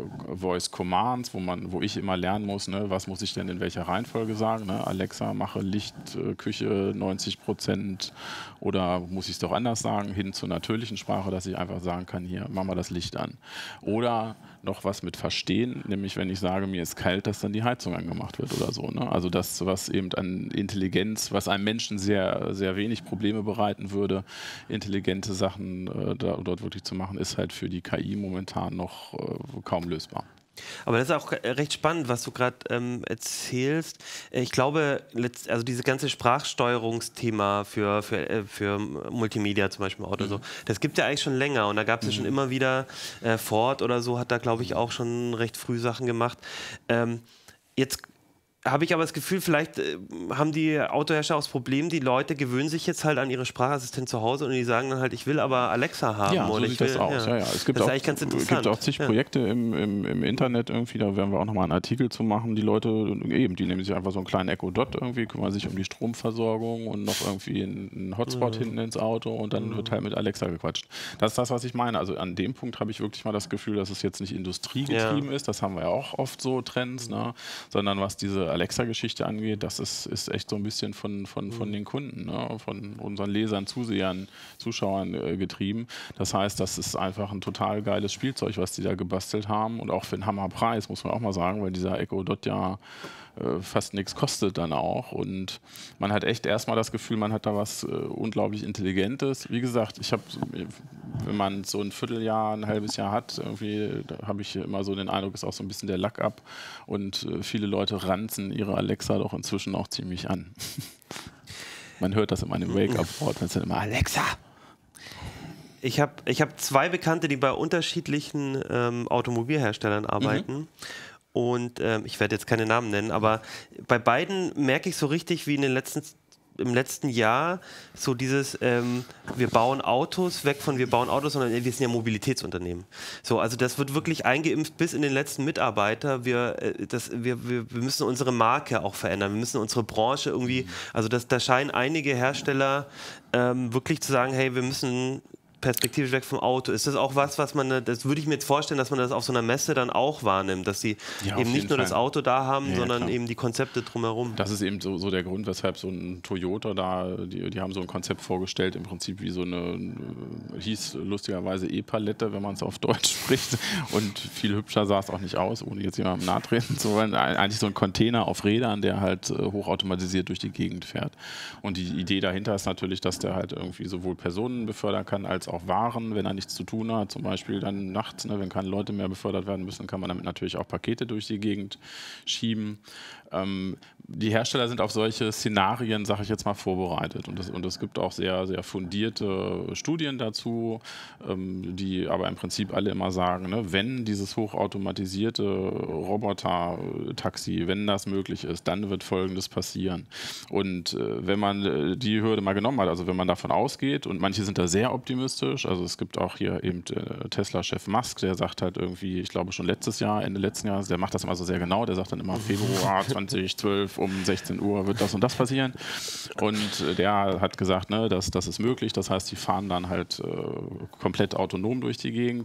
S4: Voice Commands, wo ich immer lernen muss, ne, was muss ich denn in welcher Reihenfolge sagen, ne? Alexa, mache Licht, Küche 90% oder muss ich es doch anders sagen, hin zur natürlichen Sprache, dass ich einfach sagen kann, hier, mach mal das Licht an. Oder noch was mit Verstehen, nämlich wenn ich sage, mir ist kalt, dass dann die Heizung angemacht wird oder so. Ne? Also das, was eben an Intelligenz, was einem Menschen sehr, sehr wenig Probleme bereiten würde, intelligente Sachen dort wirklich zu machen, ist halt für die KI momentan noch kaum lösbar. Aber das ist auch recht spannend, was du gerade erzählst. Ich glaube, also dieses ganze Sprachsteuerungsthema für Multimedia zum Beispiel oder so, das gibt es ja eigentlich schon länger und da gab es ja schon immer wieder, Ford oder so hat da, glaube ich, auch schon recht früh Sachen gemacht. Jetzt habe ich aber das Gefühl, vielleicht haben die Autohersteller auch das Problem, die Leute gewöhnen sich jetzt halt an ihre Sprachassistent zu Hause und die sagen dann halt, ich will aber Alexa haben. Ja, so sieht das aus. Ja. Es gibt auch, ganz interessant. Es gibt auch zig Projekte im Internet irgendwie, da werden wir auch nochmal einen Artikel zu machen. Die Leute eben, die nehmen sich einfach so einen kleinen Echo Dot irgendwie, kümmern sich um die Stromversorgung und noch irgendwie einen Hotspot hinten ins Auto und dann wird halt mit Alexa gequatscht. Das ist das, was ich meine. Also an dem Punkt habe ich wirklich mal das Gefühl, dass es jetzt nicht industriegetrieben ist, das haben wir ja auch oft so Trends, ne? Sondern was diese Alexa-Geschichte angeht, das ist echt so ein bisschen von den Kunden, ne? Von unseren Lesern, Zusehern, Zuschauern getrieben. Das heißt, das ist einfach ein total geiles Spielzeug, was die da gebastelt haben und auch für einen Hammerpreis, muss man auch mal sagen, weil dieser Echo Dot ja fast nichts kostet dann auch und man hat echt erstmal das Gefühl, man hat da was unglaublich Intelligentes. Wie gesagt, wenn man so ein Vierteljahr, ein halbes Jahr hat, irgendwie, da habe ich immer so den Eindruck, ist auch so ein bisschen der Lack ab und viele Leute ranzen ihre Alexa doch inzwischen auch ziemlich an. Man hört das immer in dem Wake-up-Wort, man sagt immer Alexa. Ich hab zwei Bekannte, die bei unterschiedlichen Automobilherstellern arbeiten. Und ich werde jetzt keine Namen nennen, aber bei beiden merke ich so richtig, wie im letzten Jahr so dieses, wir bauen Autos, sondern wir sind ja Mobilitätsunternehmen. So, also das wird wirklich eingeimpft bis in den letzten Mitarbeiter. Wir müssen unsere Marke auch verändern, wir müssen unsere Branche irgendwie, also da scheinen einige Hersteller wirklich zu sagen, hey, wir müssen perspektivisch weg vom Auto. Ist das auch was man, das würde ich mir jetzt vorstellen, dass man das auf so einer Messe dann auch wahrnimmt, dass sie eben nicht nur das Auto da haben, sondern eben die Konzepte drumherum. Das ist eben so der Grund, weshalb so ein Toyota da, die haben so ein Konzept vorgestellt, im Prinzip wie so eine, hieß lustigerweise E-Palette, wenn man es auf Deutsch spricht und viel hübscher sah es auch nicht aus, ohne jetzt jemandem nahtreten zu wollen. Eigentlich so ein Container auf Rädern, der halt hochautomatisiert durch die Gegend fährt. Und die Idee dahinter ist natürlich, dass der halt irgendwie sowohl Personen befördern kann, als auch Waren, wenn er nichts zu tun hat, zum Beispiel dann nachts, ne, wenn keine Leute mehr befördert werden müssen, kann man damit natürlich auch Pakete durch die Gegend schieben. Die Hersteller sind auf solche Szenarien, sage ich jetzt mal, vorbereitet und es gibt auch sehr, sehr fundierte Studien dazu, die aber im Prinzip alle immer sagen, ne, wenn dieses hochautomatisierte Roboter-Taxi, wenn das möglich ist, dann wird Folgendes passieren. Und wenn man die Hürde mal genommen hat, also wenn man davon ausgeht, und manche sind da sehr optimistisch, also es gibt auch hier eben Tesla-Chef Musk, der sagt halt irgendwie, ich glaube schon Ende letzten Jahres, der macht das immer so sehr genau, der sagt dann immer Februar 2012 um 16 Uhr wird das und das passieren. Und der hat gesagt, ne, das ist möglich, das heißt, die fahren dann halt komplett autonom durch die Gegend.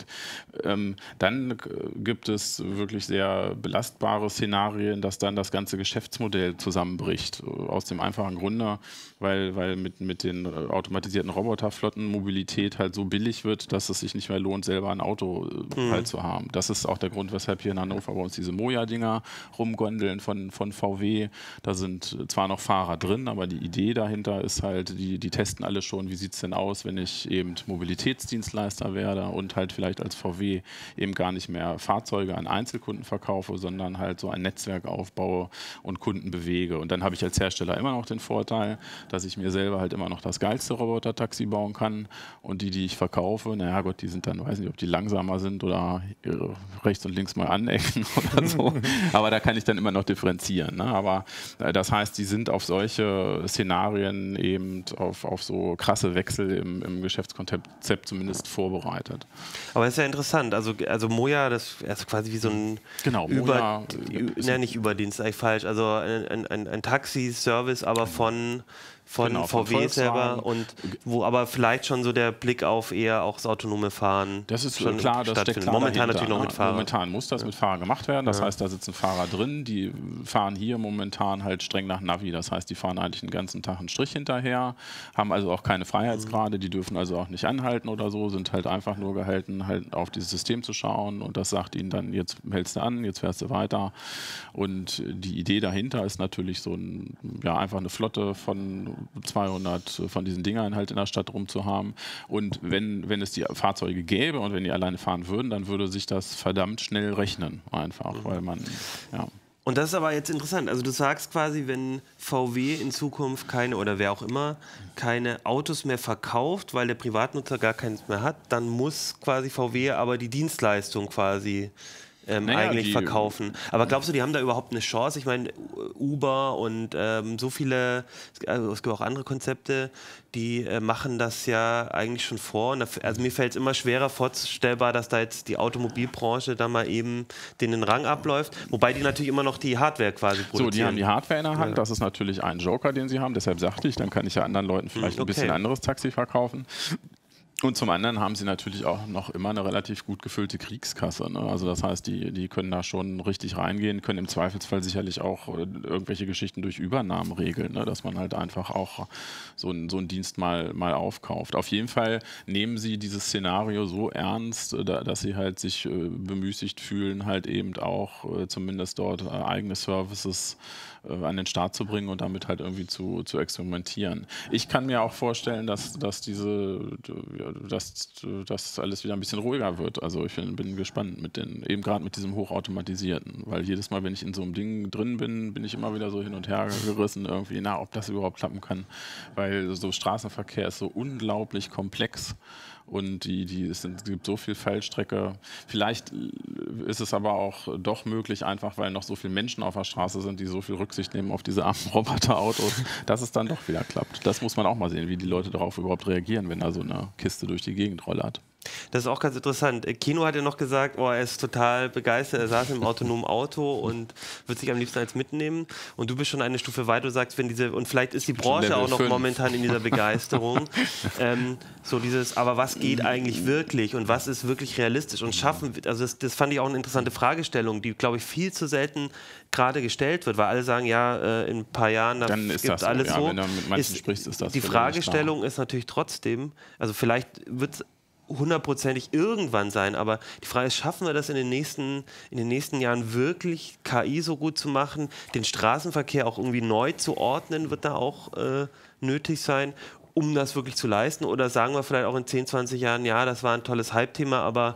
S4: Dann gibt es wirklich sehr belastbare Szenarien, dass dann das ganze Geschäftsmodell zusammenbricht. Aus dem einfachen Grunde, weil mit den automatisierten Roboterflotten Mobilität halt so billig wird, dass es sich nicht mehr lohnt, selber ein Auto halt zu haben. Das ist auch der Grund, weshalb hier in Hannover bei uns diese Moja-Dinger rumgondeln von VW. Da sind zwar noch Fahrer drin, aber die Idee dahinter ist halt, die testen alle schon, wie sieht es denn aus, wenn ich eben Mobilitätsdienstleister werde und halt vielleicht als VW eben gar nicht mehr Fahrzeuge an Einzelkunden verkaufe, sondern halt so ein Netzwerk aufbaue und Kunden bewege. Und dann habe ich als Hersteller immer noch den Vorteil, dass ich mir selber halt immer noch das geilste Roboter-Taxi bauen kann und die ich verkaufe, naja Gott, die sind dann, weiß nicht, ob die langsamer sind oder rechts und links mal anecken oder so, aber da kann ich dann immer noch differenzieren. Ne? Aber das heißt, die sind auf solche Szenarien eben auf so krasse Wechsel im Geschäftskonzept zumindest vorbereitet. Aber das ist ja interessant, also Moja, das ist quasi wie so ein nicht Überdienst, eigentlich falsch, also ein Taxi-Service, aber von
S1: von VW selber und wo aber vielleicht schon so der Blick auf eher auch das autonome Fahren.
S4: Das ist schon klar, das steckt klar
S1: momentan
S4: dahinter,
S1: natürlich noch mit Fahrer.
S4: Momentan muss das mit Fahrer gemacht werden. Das heißt, da sitzen Fahrer drin, die fahren hier momentan halt streng nach Navi. Das heißt, die fahren eigentlich den ganzen Tag einen Strich hinterher, haben also auch keine Freiheitsgrade, die dürfen also auch nicht anhalten oder so, sind halt einfach nur gehalten, halt auf dieses System zu schauen und das sagt ihnen dann, jetzt hältst du an, jetzt fährst du weiter. Und die Idee dahinter ist natürlich so einfach eine Flotte von 200 von diesen Dingern halt in der Stadt rum zu haben. Und wenn es die Fahrzeuge gäbe und wenn die alleine fahren würden, dann würde sich das verdammt schnell rechnen einfach, weil man, ja.
S1: Und das ist aber jetzt interessant. Also du sagst quasi, wenn VW in Zukunft keine, oder wer auch immer, keine Autos mehr verkauft, weil der Privatnutzer gar keins mehr hat, dann muss quasi VW aber die Dienstleistung quasi eigentlich verkaufen. Aber glaubst du, die haben da überhaupt eine Chance? Ich meine, Uber und so viele, also es gibt auch andere Konzepte, die machen das ja eigentlich schon vor. Und also mir fällt es immer schwerer vorstellbar, dass da jetzt die Automobilbranche da mal eben den Rang abläuft. Wobei die natürlich immer noch die Hardware quasi produzieren.
S4: So, die haben die Hardware in der Hand. Das ist natürlich ein Joker, den sie haben. Deshalb sagte ich, dann kann ich ja anderen Leuten vielleicht ein bisschen anderes Taxi verkaufen. Und zum anderen haben sie natürlich auch noch immer eine relativ gut gefüllte Kriegskasse. Ne? Also das heißt, die können da schon richtig reingehen, können im Zweifelsfall sicherlich auch irgendwelche Geschichten durch Übernahmen regeln, ne? Dass man halt einfach auch so einen Dienst mal aufkauft. Auf jeden Fall nehmen sie dieses Szenario so ernst, dass sie halt sich bemüßigt fühlen, halt eben auch zumindest dort eigene Services an den Start zu bringen und damit halt irgendwie zu experimentieren. Ich kann mir auch vorstellen, dass das alles wieder ein bisschen ruhiger wird. Also ich bin gespannt eben gerade mit diesem Hochautomatisierten, weil jedes Mal, wenn ich in so einem Ding drin bin ich immer wieder so hin und her gerissen irgendwie, ob das überhaupt klappen kann, weil so Straßenverkehr ist so unglaublich komplex. Und es gibt so viel Fallstrecke. Vielleicht ist es aber auch doch möglich, einfach weil noch so viele Menschen auf der Straße sind, die so viel Rücksicht nehmen auf diese armen Roboterautos, dass es dann doch wieder klappt. Das muss man auch mal sehen, wie die Leute darauf überhaupt reagieren, wenn da so eine Kiste durch die Gegend rollert.
S1: Das ist auch ganz interessant. Kino hat ja noch gesagt, er ist total begeistert, er saß im autonomen Auto und wird sich am liebsten als mitnehmen. Und du bist schon eine Stufe weiter, du sagst, und vielleicht ist die Branche auch noch momentan in dieser Begeisterung. Aber was geht eigentlich wirklich und was ist wirklich realistisch und schaffen, also das fand ich auch eine interessante Fragestellung, die, glaube ich, viel zu selten gerade gestellt wird, weil alle sagen, in ein paar Jahren gibt es alles so.
S4: Wenn du mit manchen sprichst, ist das
S1: die Fragestellung ist natürlich trotzdem, also vielleicht wird es hundertprozentig irgendwann sein, aber die Frage ist, schaffen wir das in den nächsten Jahren wirklich, KI so gut zu machen, den Straßenverkehr auch irgendwie neu zu ordnen, wird da auch nötig sein, um das wirklich zu leisten, oder sagen wir vielleicht auch in 10, 20 Jahren, ja, das war ein tolles Hype-Thema, aber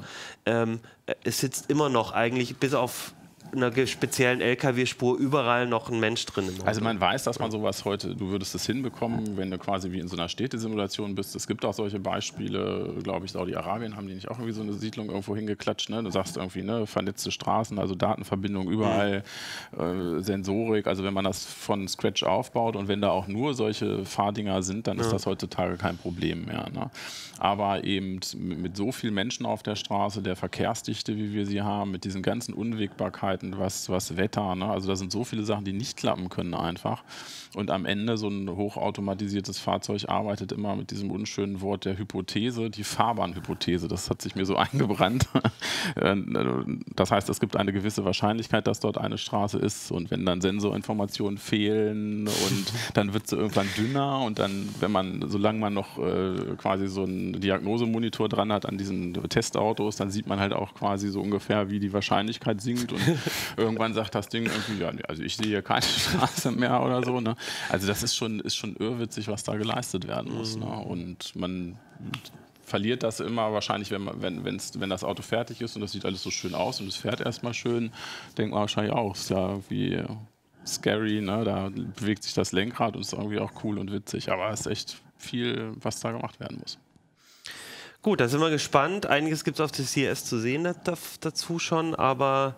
S1: es sitzt immer noch eigentlich bis auf einer speziellen LKW-Spur überall noch ein Mensch drin.
S4: Also man weiß, dass man sowas heute, du würdest es hinbekommen, wenn du quasi wie in so einer Städtesimulation bist. Es gibt auch solche Beispiele, glaube ich, Saudi-Arabien haben die nicht auch irgendwie so eine Siedlung irgendwo hingeklatscht. Ne? Du sagst irgendwie, vernetzte Straßen, also Datenverbindungen überall, Sensorik. Also wenn man das von Scratch aufbaut und wenn da auch nur solche Fahrdinger sind, dann ist das heutzutage kein Problem mehr. Ne? Aber eben mit so vielen Menschen auf der Straße, der Verkehrsdichte, wie wir sie haben, mit diesen ganzen Unwägbarkeiten, was Wetter, ne? Also da sind so viele Sachen, die nicht klappen können einfach. Und am Ende so ein hochautomatisiertes Fahrzeug arbeitet immer mit diesem unschönen Wort der Hypothese, die Fahrbahnhypothese. Das hat sich mir so eingebrannt. Das heißt, es gibt eine gewisse Wahrscheinlichkeit, dass dort eine Straße ist. Und wenn dann Sensorinformationen fehlen und dann wird sie irgendwann dünner und dann, solange man noch quasi so einen Diagnosemonitor dran hat an diesen Testautos, dann sieht man halt auch quasi so ungefähr, wie die Wahrscheinlichkeit sinkt und irgendwann sagt das Ding irgendwie, also ich sehe hier keine Straße mehr oder so. Ne? Also das ist schon irrwitzig, was da geleistet werden muss. Ne? Und man verliert das immer wahrscheinlich, wenn das Auto fertig ist und das sieht alles so schön aus und es fährt erstmal schön, denkt man wahrscheinlich auch, ist ja irgendwie scary, ne? Da bewegt sich das Lenkrad und ist irgendwie auch cool und witzig, aber es ist echt viel, was da gemacht werden muss.
S1: Gut, da sind wir gespannt. Einiges gibt es auf der CES zu sehen dazu schon, aber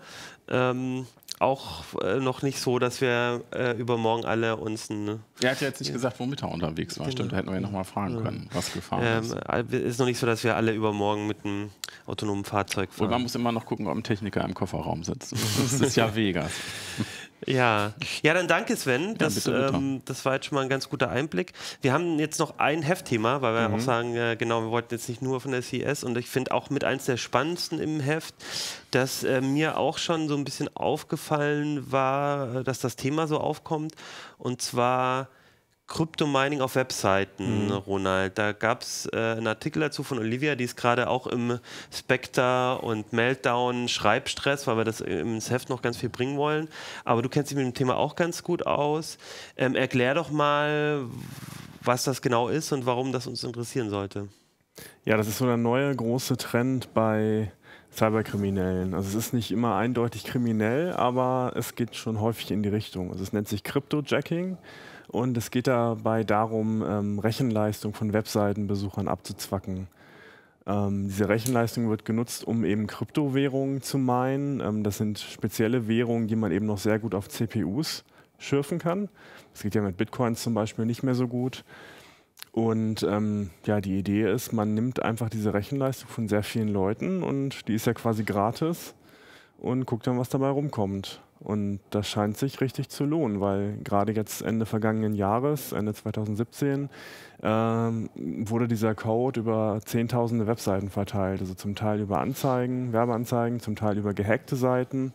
S1: auch noch nicht so, dass wir übermorgen alle uns
S4: Er hat ja jetzt nicht gesagt, womit er unterwegs war. Genau. Stimmt, da hätten wir ja nochmal fragen können, was gefahren ist.
S1: Ist noch nicht so, dass wir alle übermorgen mit einem autonomen Fahrzeug fahren.
S4: Und man muss immer noch gucken, ob ein Techniker im Kofferraum sitzt. Das ist ja Vegas.
S1: Ja, dann danke Sven. Das war jetzt schon mal ein ganz guter Einblick. Wir haben jetzt noch ein Heftthema, weil wir auch sagen, genau, wir wollten jetzt nicht nur von der CES und ich finde auch mit eins der spannendsten im Heft, dass mir auch schon so ein bisschen aufgefallen war, dass das Thema so aufkommt und zwar Kryptomining auf Webseiten, Ronald. Da gab es einen Artikel dazu von Olivia, die ist gerade auch im Spectre und Meltdown Schreibstress, weil wir das ins Heft noch ganz viel bringen wollen. Aber du kennst dich mit dem Thema auch ganz gut aus. Erklär doch mal, was das genau ist und warum das uns interessieren sollte.
S5: Ja, das ist so der neue große Trend bei Cyberkriminellen. Also es ist nicht immer eindeutig kriminell, aber es geht schon häufig in die Richtung. Also es nennt sich Cryptojacking. Und es geht dabei darum, Rechenleistung von Webseitenbesuchern abzuzwacken. Diese Rechenleistung wird genutzt, um eben Kryptowährungen zu meinen. Das sind spezielle Währungen, die man eben noch sehr gut auf CPUs schürfen kann. Das geht ja mit Bitcoins zum Beispiel nicht mehr so gut. Und die Idee ist, man nimmt einfach diese Rechenleistung von sehr vielen Leuten und die ist ja quasi gratis und guckt dann, was dabei rumkommt. Und das scheint sich richtig zu lohnen, weil gerade jetzt Ende vergangenen Jahres, Ende 2017, wurde dieser Code über zehntausende Webseiten verteilt. Also zum Teil über Anzeigen, Werbeanzeigen, zum Teil über gehackte Seiten.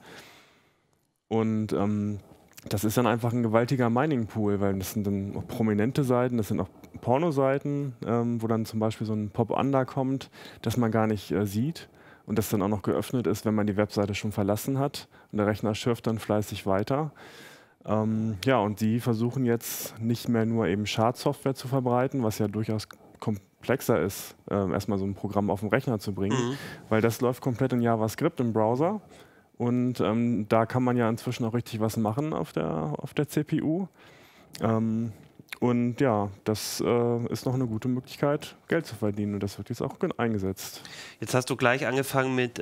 S5: Und das ist dann einfach ein gewaltiger Mining-Pool, weil das sind dann auch prominente Seiten, das sind auch Pornoseiten, wo dann zum Beispiel so ein Pop-an da kommt, das man gar nicht sieht. Und das dann auch noch geöffnet ist, wenn man die Webseite schon verlassen hat. Und der Rechner schürft dann fleißig weiter. Und die versuchen jetzt nicht mehr nur eben Schadsoftware zu verbreiten, was ja durchaus komplexer ist, erstmal so ein Programm auf den Rechner zu bringen, weil das läuft komplett in JavaScript im Browser. Und da kann man ja inzwischen auch richtig was machen auf der CPU. Und ja, das ist noch eine gute Möglichkeit, Geld zu verdienen und das wird jetzt auch eingesetzt.
S1: Jetzt hast du gleich angefangen mit,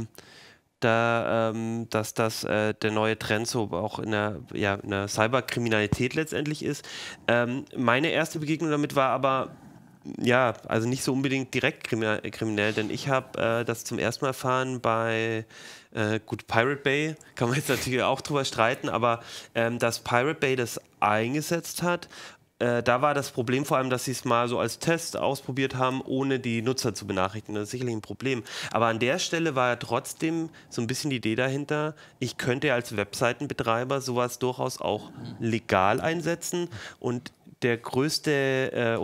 S1: dass das der neue Trend so auch in der Cyberkriminalität letztendlich ist. Meine erste Begegnung damit war aber, also nicht so unbedingt direkt kriminell, denn ich habe das zum ersten Mal erfahren bei Pirate Bay, kann man jetzt natürlich auch drüber streiten, aber dass Pirate Bay das eingesetzt hat, da war das Problem vor allem, dass sie es mal so als Test ausprobiert haben, ohne die Nutzer zu benachrichtigen. Das ist sicherlich ein Problem. Aber an der Stelle war ja trotzdem so ein bisschen die Idee dahinter, ich könnte ja als Webseitenbetreiber sowas durchaus auch legal einsetzen und der größte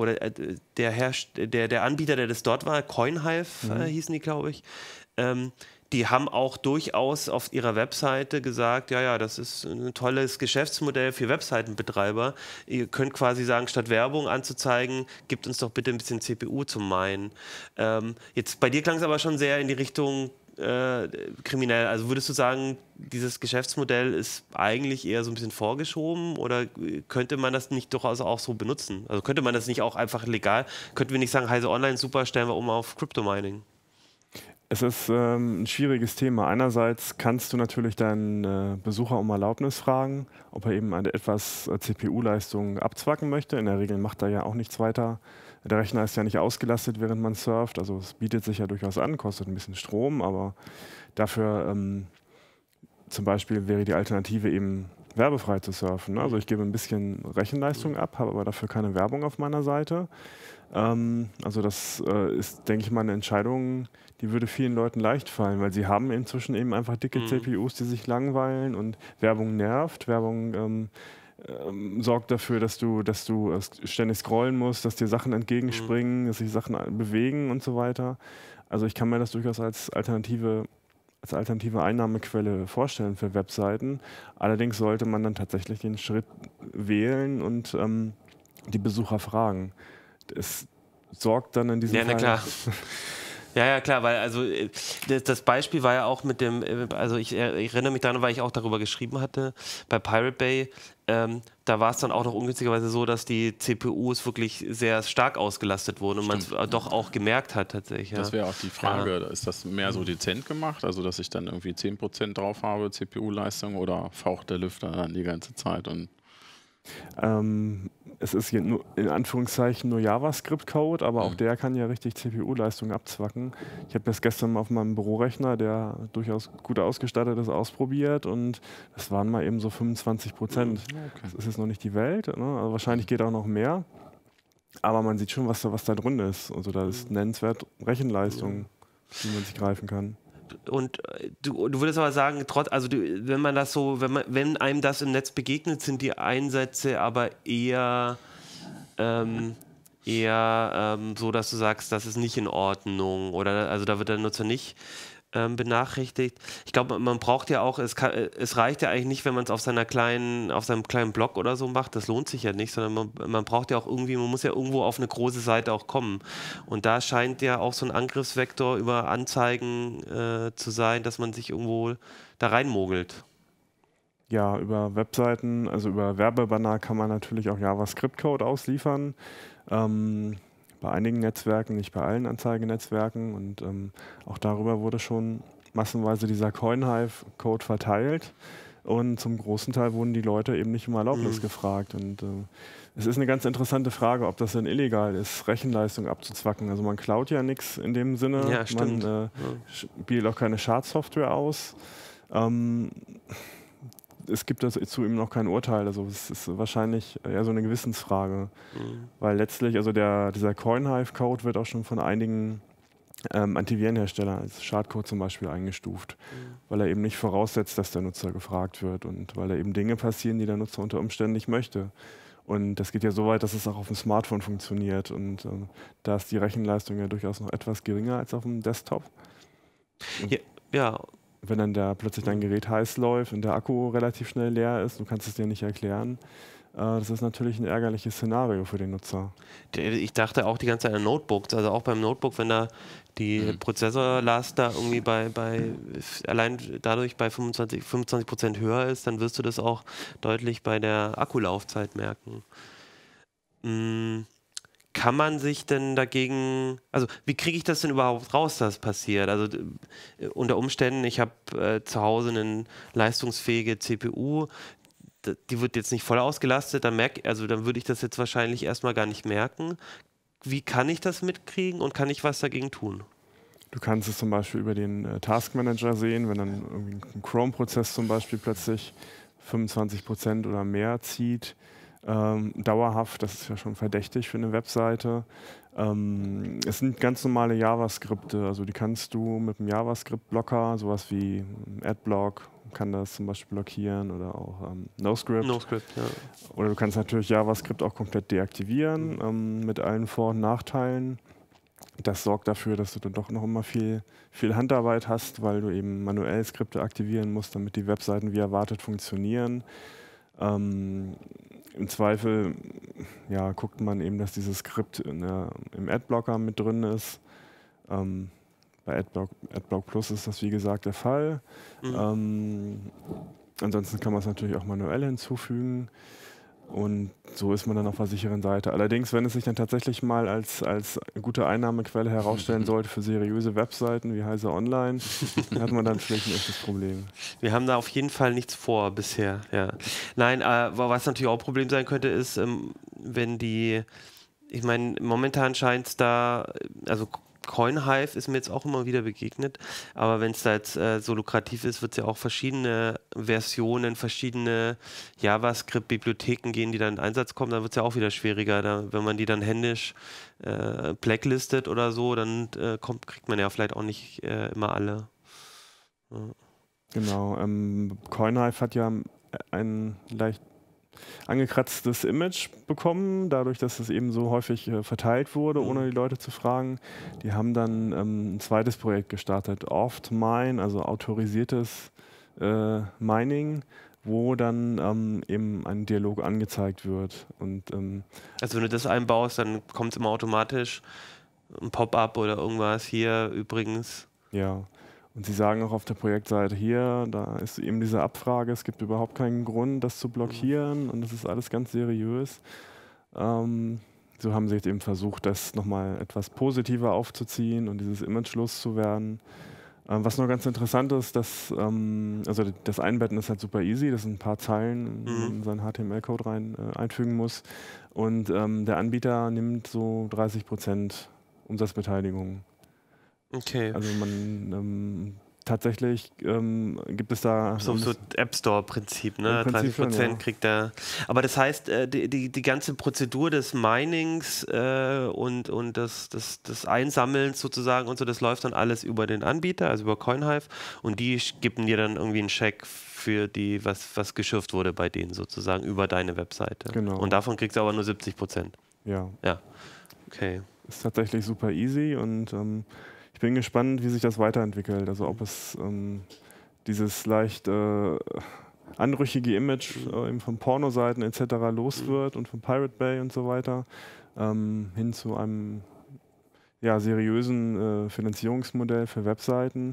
S1: der Anbieter, der das dort war, CoinHive hießen die, glaube ich, die haben auch durchaus auf ihrer Webseite gesagt, das ist ein tolles Geschäftsmodell für Webseitenbetreiber. Ihr könnt quasi sagen, statt Werbung anzuzeigen, gebt uns doch bitte ein bisschen CPU zum Meinen. Jetzt bei dir klang es aber schon sehr in die Richtung kriminell. Also würdest du sagen, dieses Geschäftsmodell ist eigentlich eher so ein bisschen vorgeschoben oder könnte man das nicht durchaus auch so benutzen? Also könnte man das nicht auch einfach legal, könnten wir nicht sagen, Heise Online, super, stellen wir um auf Crypto-Mining?
S5: Es ist ein schwieriges Thema. Einerseits kannst du natürlich deinen Besucher um Erlaubnis fragen, ob er eben etwas CPU-Leistung abzwacken möchte. In der Regel macht er ja auch nichts weiter. Der Rechner ist ja nicht ausgelastet, während man surft. Also es bietet sich ja durchaus an, kostet ein bisschen Strom, aber dafür zum Beispiel wäre die Alternative eben werbefrei zu surfen. Also ich gebe ein bisschen Rechenleistung ab, habe aber dafür keine Werbung auf meiner Seite. Also das ist, denke ich mal, eine Entscheidung, die würde vielen Leuten leicht fallen, weil sie haben inzwischen eben einfach dicke CPUs, die sich langweilen und Werbung nervt. Werbung sorgt dafür, dass du ständig scrollen musst, dass dir Sachen entgegenspringen, dass sich Sachen bewegen und so weiter. Also ich kann mir das durchaus als alternative Einnahmequelle vorstellen für Webseiten. Allerdings sollte man dann tatsächlich den Schritt wählen und die Besucher fragen. Es sorgt dann in diesem Fall...
S1: Na klar. Ja, klar, weil also das Beispiel war ja auch mit dem, also ich erinnere mich daran, weil ich auch darüber geschrieben hatte, bei Pirate Bay, da war es dann auch noch ungünstigerweise so, dass die CPUs wirklich sehr stark ausgelastet wurden und man es doch auch gemerkt hat tatsächlich. Ja.
S4: Das wäre auch die Frage, ist das mehr so dezent gemacht, also dass ich dann irgendwie 10% drauf habe, CPU-Leistung, oder faucht der Lüfter dann die ganze Zeit? Und
S5: Es ist hier nur, in Anführungszeichen nur JavaScript-Code, aber auch der kann ja richtig CPU-Leistung abzwacken. Ich habe das gestern mal auf meinem Bürorechner, der durchaus gut ausgestattet ist, ausprobiert und das waren mal eben so 25%.
S4: Okay.
S5: Das ist jetzt noch nicht die Welt, ne? Also wahrscheinlich geht auch noch mehr, aber man sieht schon, was da drin ist. Also da ist nennenswert Rechenleistung, die man sich greifen kann.
S1: Und du würdest aber sagen, wenn man das so, wenn einem das im Netz begegnet, sind die Einsätze aber eher so, dass du sagst, das ist nicht in Ordnung oder also da wird der Nutzer nicht benachrichtigt. Ich glaube, man braucht ja auch, es reicht ja eigentlich nicht, wenn man es auf seinem kleinen Blog oder so macht, das lohnt sich ja nicht, sondern man braucht ja auch irgendwie, man muss ja irgendwo auf eine große Seite auch kommen. Und da scheint ja auch so ein Angriffsvektor über Anzeigen zu sein, dass man sich irgendwo da reinmogelt.
S5: Ja, über Webseiten, also über Werbebanner kann man natürlich auch JavaScript-Code ausliefern. Bei einigen Netzwerken, nicht bei allen Anzeigenetzwerken. Und auch darüber wurde schon massenweise dieser CoinHive-Code verteilt. Und zum großen Teil wurden die Leute eben nicht um Erlaubnis gefragt. Und es ist eine ganz interessante Frage, ob das denn illegal ist, Rechenleistung abzuzwacken. Also man klaut ja nichts in dem Sinne.
S1: Ja, stimmt.
S5: Man spielt auch keine Schadsoftware aus. Es gibt dazu eben noch kein Urteil, also es ist wahrscheinlich eher so eine Gewissensfrage, weil letztlich, also dieser CoinHive-Code wird auch schon von einigen Antivirenherstellern als Schadcode zum Beispiel eingestuft, weil er eben nicht voraussetzt, dass der Nutzer gefragt wird und weil da eben Dinge passieren, die der Nutzer unter Umständen nicht möchte. Und das geht ja so weit, dass es auch auf dem Smartphone funktioniert und da ist die Rechenleistung ja durchaus noch etwas geringer als auf dem Desktop.
S1: Ja.
S5: Wenn dann plötzlich dein Gerät heiß läuft und der Akku relativ schnell leer ist, du kannst es dir nicht erklären, das ist natürlich ein ärgerliches Szenario für den Nutzer. Ich
S1: dachte auch die ganze Zeit an Notebooks, also auch beim Notebook, wenn da die Prozessorlast da irgendwie allein dadurch bei 25% höher ist, dann wirst du das auch deutlich bei der Akkulaufzeit merken. Kann man sich denn dagegen, also wie kriege ich das denn überhaupt raus, dass passiert? Also unter Umständen, ich habe zu Hause eine leistungsfähige CPU, die wird jetzt nicht voll ausgelastet, dann würde ich das jetzt wahrscheinlich erstmal gar nicht merken. Wie kann ich das mitkriegen und kann ich was dagegen tun?
S5: Du kannst es zum Beispiel über den Task Manager sehen, wenn dann irgendwie ein Chrome-Prozess zum Beispiel plötzlich 25% oder mehr zieht. Dauerhaft, das ist ja schon verdächtig für eine Webseite. Es sind ganz normale JavaScripte, also die kannst du mit einem JavaScript-Blocker, sowas wie Adblock, kann das zum Beispiel blockieren oder auch NoScript.
S1: NoScript, ja.
S5: Oder du kannst natürlich JavaScript auch komplett deaktivieren, mit allen Vor- und Nachteilen. Das sorgt dafür, dass du dann doch noch immer viel Handarbeit hast, weil du eben manuell Skripte aktivieren musst, damit die Webseiten wie erwartet funktionieren. Im Zweifel guckt man eben, dass dieses Skript im Adblocker mit drin ist. Bei Adblock Plus ist das wie gesagt der Fall. Ansonsten kann man es natürlich auch manuell hinzufügen. Und so ist man dann auf der sicheren Seite. Allerdings, wenn es sich dann tatsächlich mal als gute Einnahmequelle herausstellen sollte für seriöse Webseiten wie Heise Online, dann hat man dann vielleicht ein echtes Problem.
S1: Wir haben da auf jeden Fall nichts vor bisher. Ja. Nein, was natürlich auch ein Problem sein könnte, ist, wenn ich meine, momentan scheint es da, also CoinHive ist mir jetzt auch immer wieder begegnet, aber wenn es da jetzt so lukrativ ist, wird es ja auch verschiedene Versionen, verschiedene JavaScript-Bibliotheken geben, die dann in Einsatz kommen, dann wird es ja auch wieder schwieriger. Wenn man die dann händisch blacklistet oder so, dann kriegt man ja vielleicht auch nicht immer alle. Ja.
S5: Genau, CoinHive hat ja ein leicht angekratztes Image bekommen, dadurch, dass es eben so häufig verteilt wurde, ohne die Leute zu fragen. Die haben dann ein zweites Projekt gestartet, Auth-Mine, also autorisiertes Mining, wo dann eben ein Dialog angezeigt wird. Und,
S1: also wenn du das einbaust, dann kommt es immer automatisch ein Pop-up oder irgendwas hier übrigens.
S5: Ja. Und sie sagen auch auf der Projektseite hier, da ist eben diese Abfrage, es gibt überhaupt keinen Grund, das zu blockieren und das ist alles ganz seriös. So haben sie jetzt eben versucht, das nochmal etwas positiver aufzuziehen und dieses Image loszuwerden. Was noch ganz interessant ist, dass also das Einbetten ist halt super easy. Das sind ein paar Zeilen, die man in seinen HTML-Code einfügen muss. Und der Anbieter nimmt so 30% Umsatzbeteiligung.
S1: Okay.
S5: Also man tatsächlich gibt es da...
S1: So App Store-Prinzip, ne? 30% kriegt er. Aber das heißt, die ganze Prozedur des Minings und des Einsammelns sozusagen und so, das läuft dann alles über den Anbieter, also über CoinHive, und die geben dir dann irgendwie einen Check für die, was geschürft wurde bei denen sozusagen über deine Webseite.
S5: Genau.
S1: Und davon kriegst du aber nur 70%.
S5: Ja.
S1: Ja. Okay.
S5: Ist tatsächlich super easy und ich bin gespannt, wie sich das weiterentwickelt. Also ob es dieses leicht anrüchige Image eben von Pornoseiten etc. los wird und von Pirate Bay und so weiter hin zu einem seriösen Finanzierungsmodell für Webseiten.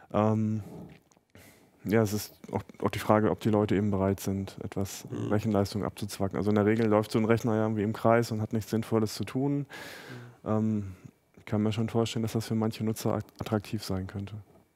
S5: Es ist auch die Frage, ob die Leute eben bereit sind, etwas Rechenleistung abzuzwacken. Also in der Regel läuft so ein Rechner ja irgendwie im Kreis und hat nichts Sinnvolles zu tun. Ich kann mir schon vorstellen, dass das für manche Nutzer attraktiv sein könnte.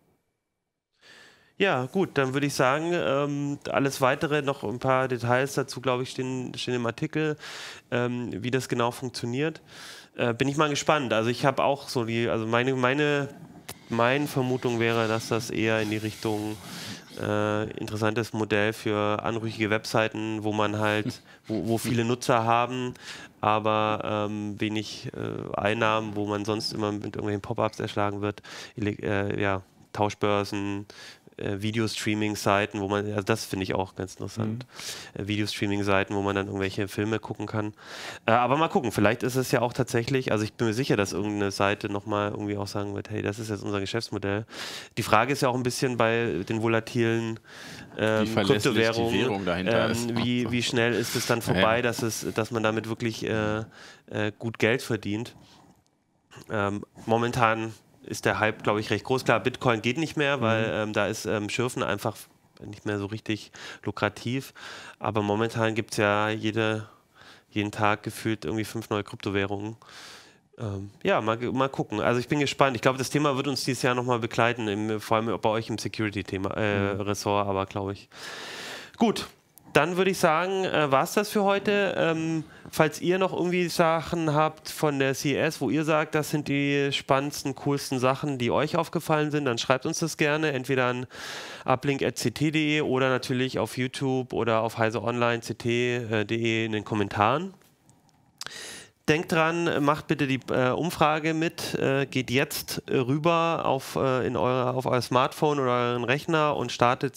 S1: Ja, gut, dann würde ich sagen, alles Weitere, noch ein paar Details dazu, glaube ich, stehen im Artikel, wie das genau funktioniert. Bin ich mal gespannt. Also ich habe auch so meine Vermutung wäre, dass das eher in die Richtung interessantes Modell für anrüchige Webseiten, wo man halt, wo viele Nutzer haben, aber wenig Einnahmen, wo man sonst immer mit irgendwelchen Pop-ups erschlagen wird, Tauschbörsen, Videostreaming-Seiten, wo man, also das finde ich auch ganz interessant, Videostreaming-Seiten, wo man dann irgendwelche Filme gucken kann. Aber mal gucken, vielleicht ist es ja auch tatsächlich, also ich bin mir sicher, dass irgendeine Seite nochmal irgendwie auch sagen wird, hey, das ist jetzt unser Geschäftsmodell. Die Frage ist ja auch ein bisschen bei den volatilen Kryptowährungen,
S4: die Währung dahinter ist.
S1: Wie schnell ist es dann vorbei, dass man damit wirklich gut Geld verdient. Momentan ist der Hype, glaube ich, recht groß. Klar, Bitcoin geht nicht mehr, weil da ist Schürfen einfach nicht mehr so richtig lukrativ. Aber momentan gibt es ja jeden Tag gefühlt irgendwie 5 neue Kryptowährungen. Mal gucken. Also ich bin gespannt. Ich glaube, das Thema wird uns dieses Jahr nochmal begleiten, vor allem bei euch im Security-Thema-Ressort, aber glaube ich. Gut. Dann würde ich sagen, war es das für heute. Falls ihr noch irgendwie Sachen habt von der CES, wo ihr sagt, das sind die spannendsten, coolsten Sachen, die euch aufgefallen sind, dann schreibt uns das gerne, entweder an uplink@ct.de oder natürlich auf YouTube oder auf heiseonline.ct.de in den Kommentaren. Denkt dran, macht bitte die Umfrage mit, geht jetzt rüber auf euer Smartphone oder euren Rechner und startet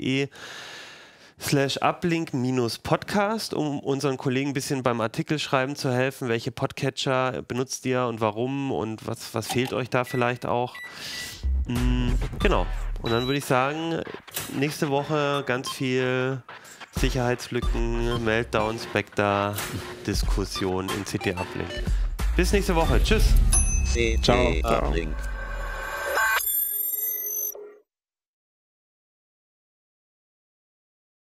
S1: ct.de/uplink-podcast, um unseren Kollegen ein bisschen beim Artikelschreiben zu helfen. Welche Podcatcher benutzt ihr und warum und was fehlt euch da vielleicht auch? Genau. Und dann würde ich sagen, nächste Woche ganz viel Sicherheitslücken, Meltdown, Spectre, Diskussion in CT Uplink. Bis nächste Woche. Tschüss.
S2: CT Uplink.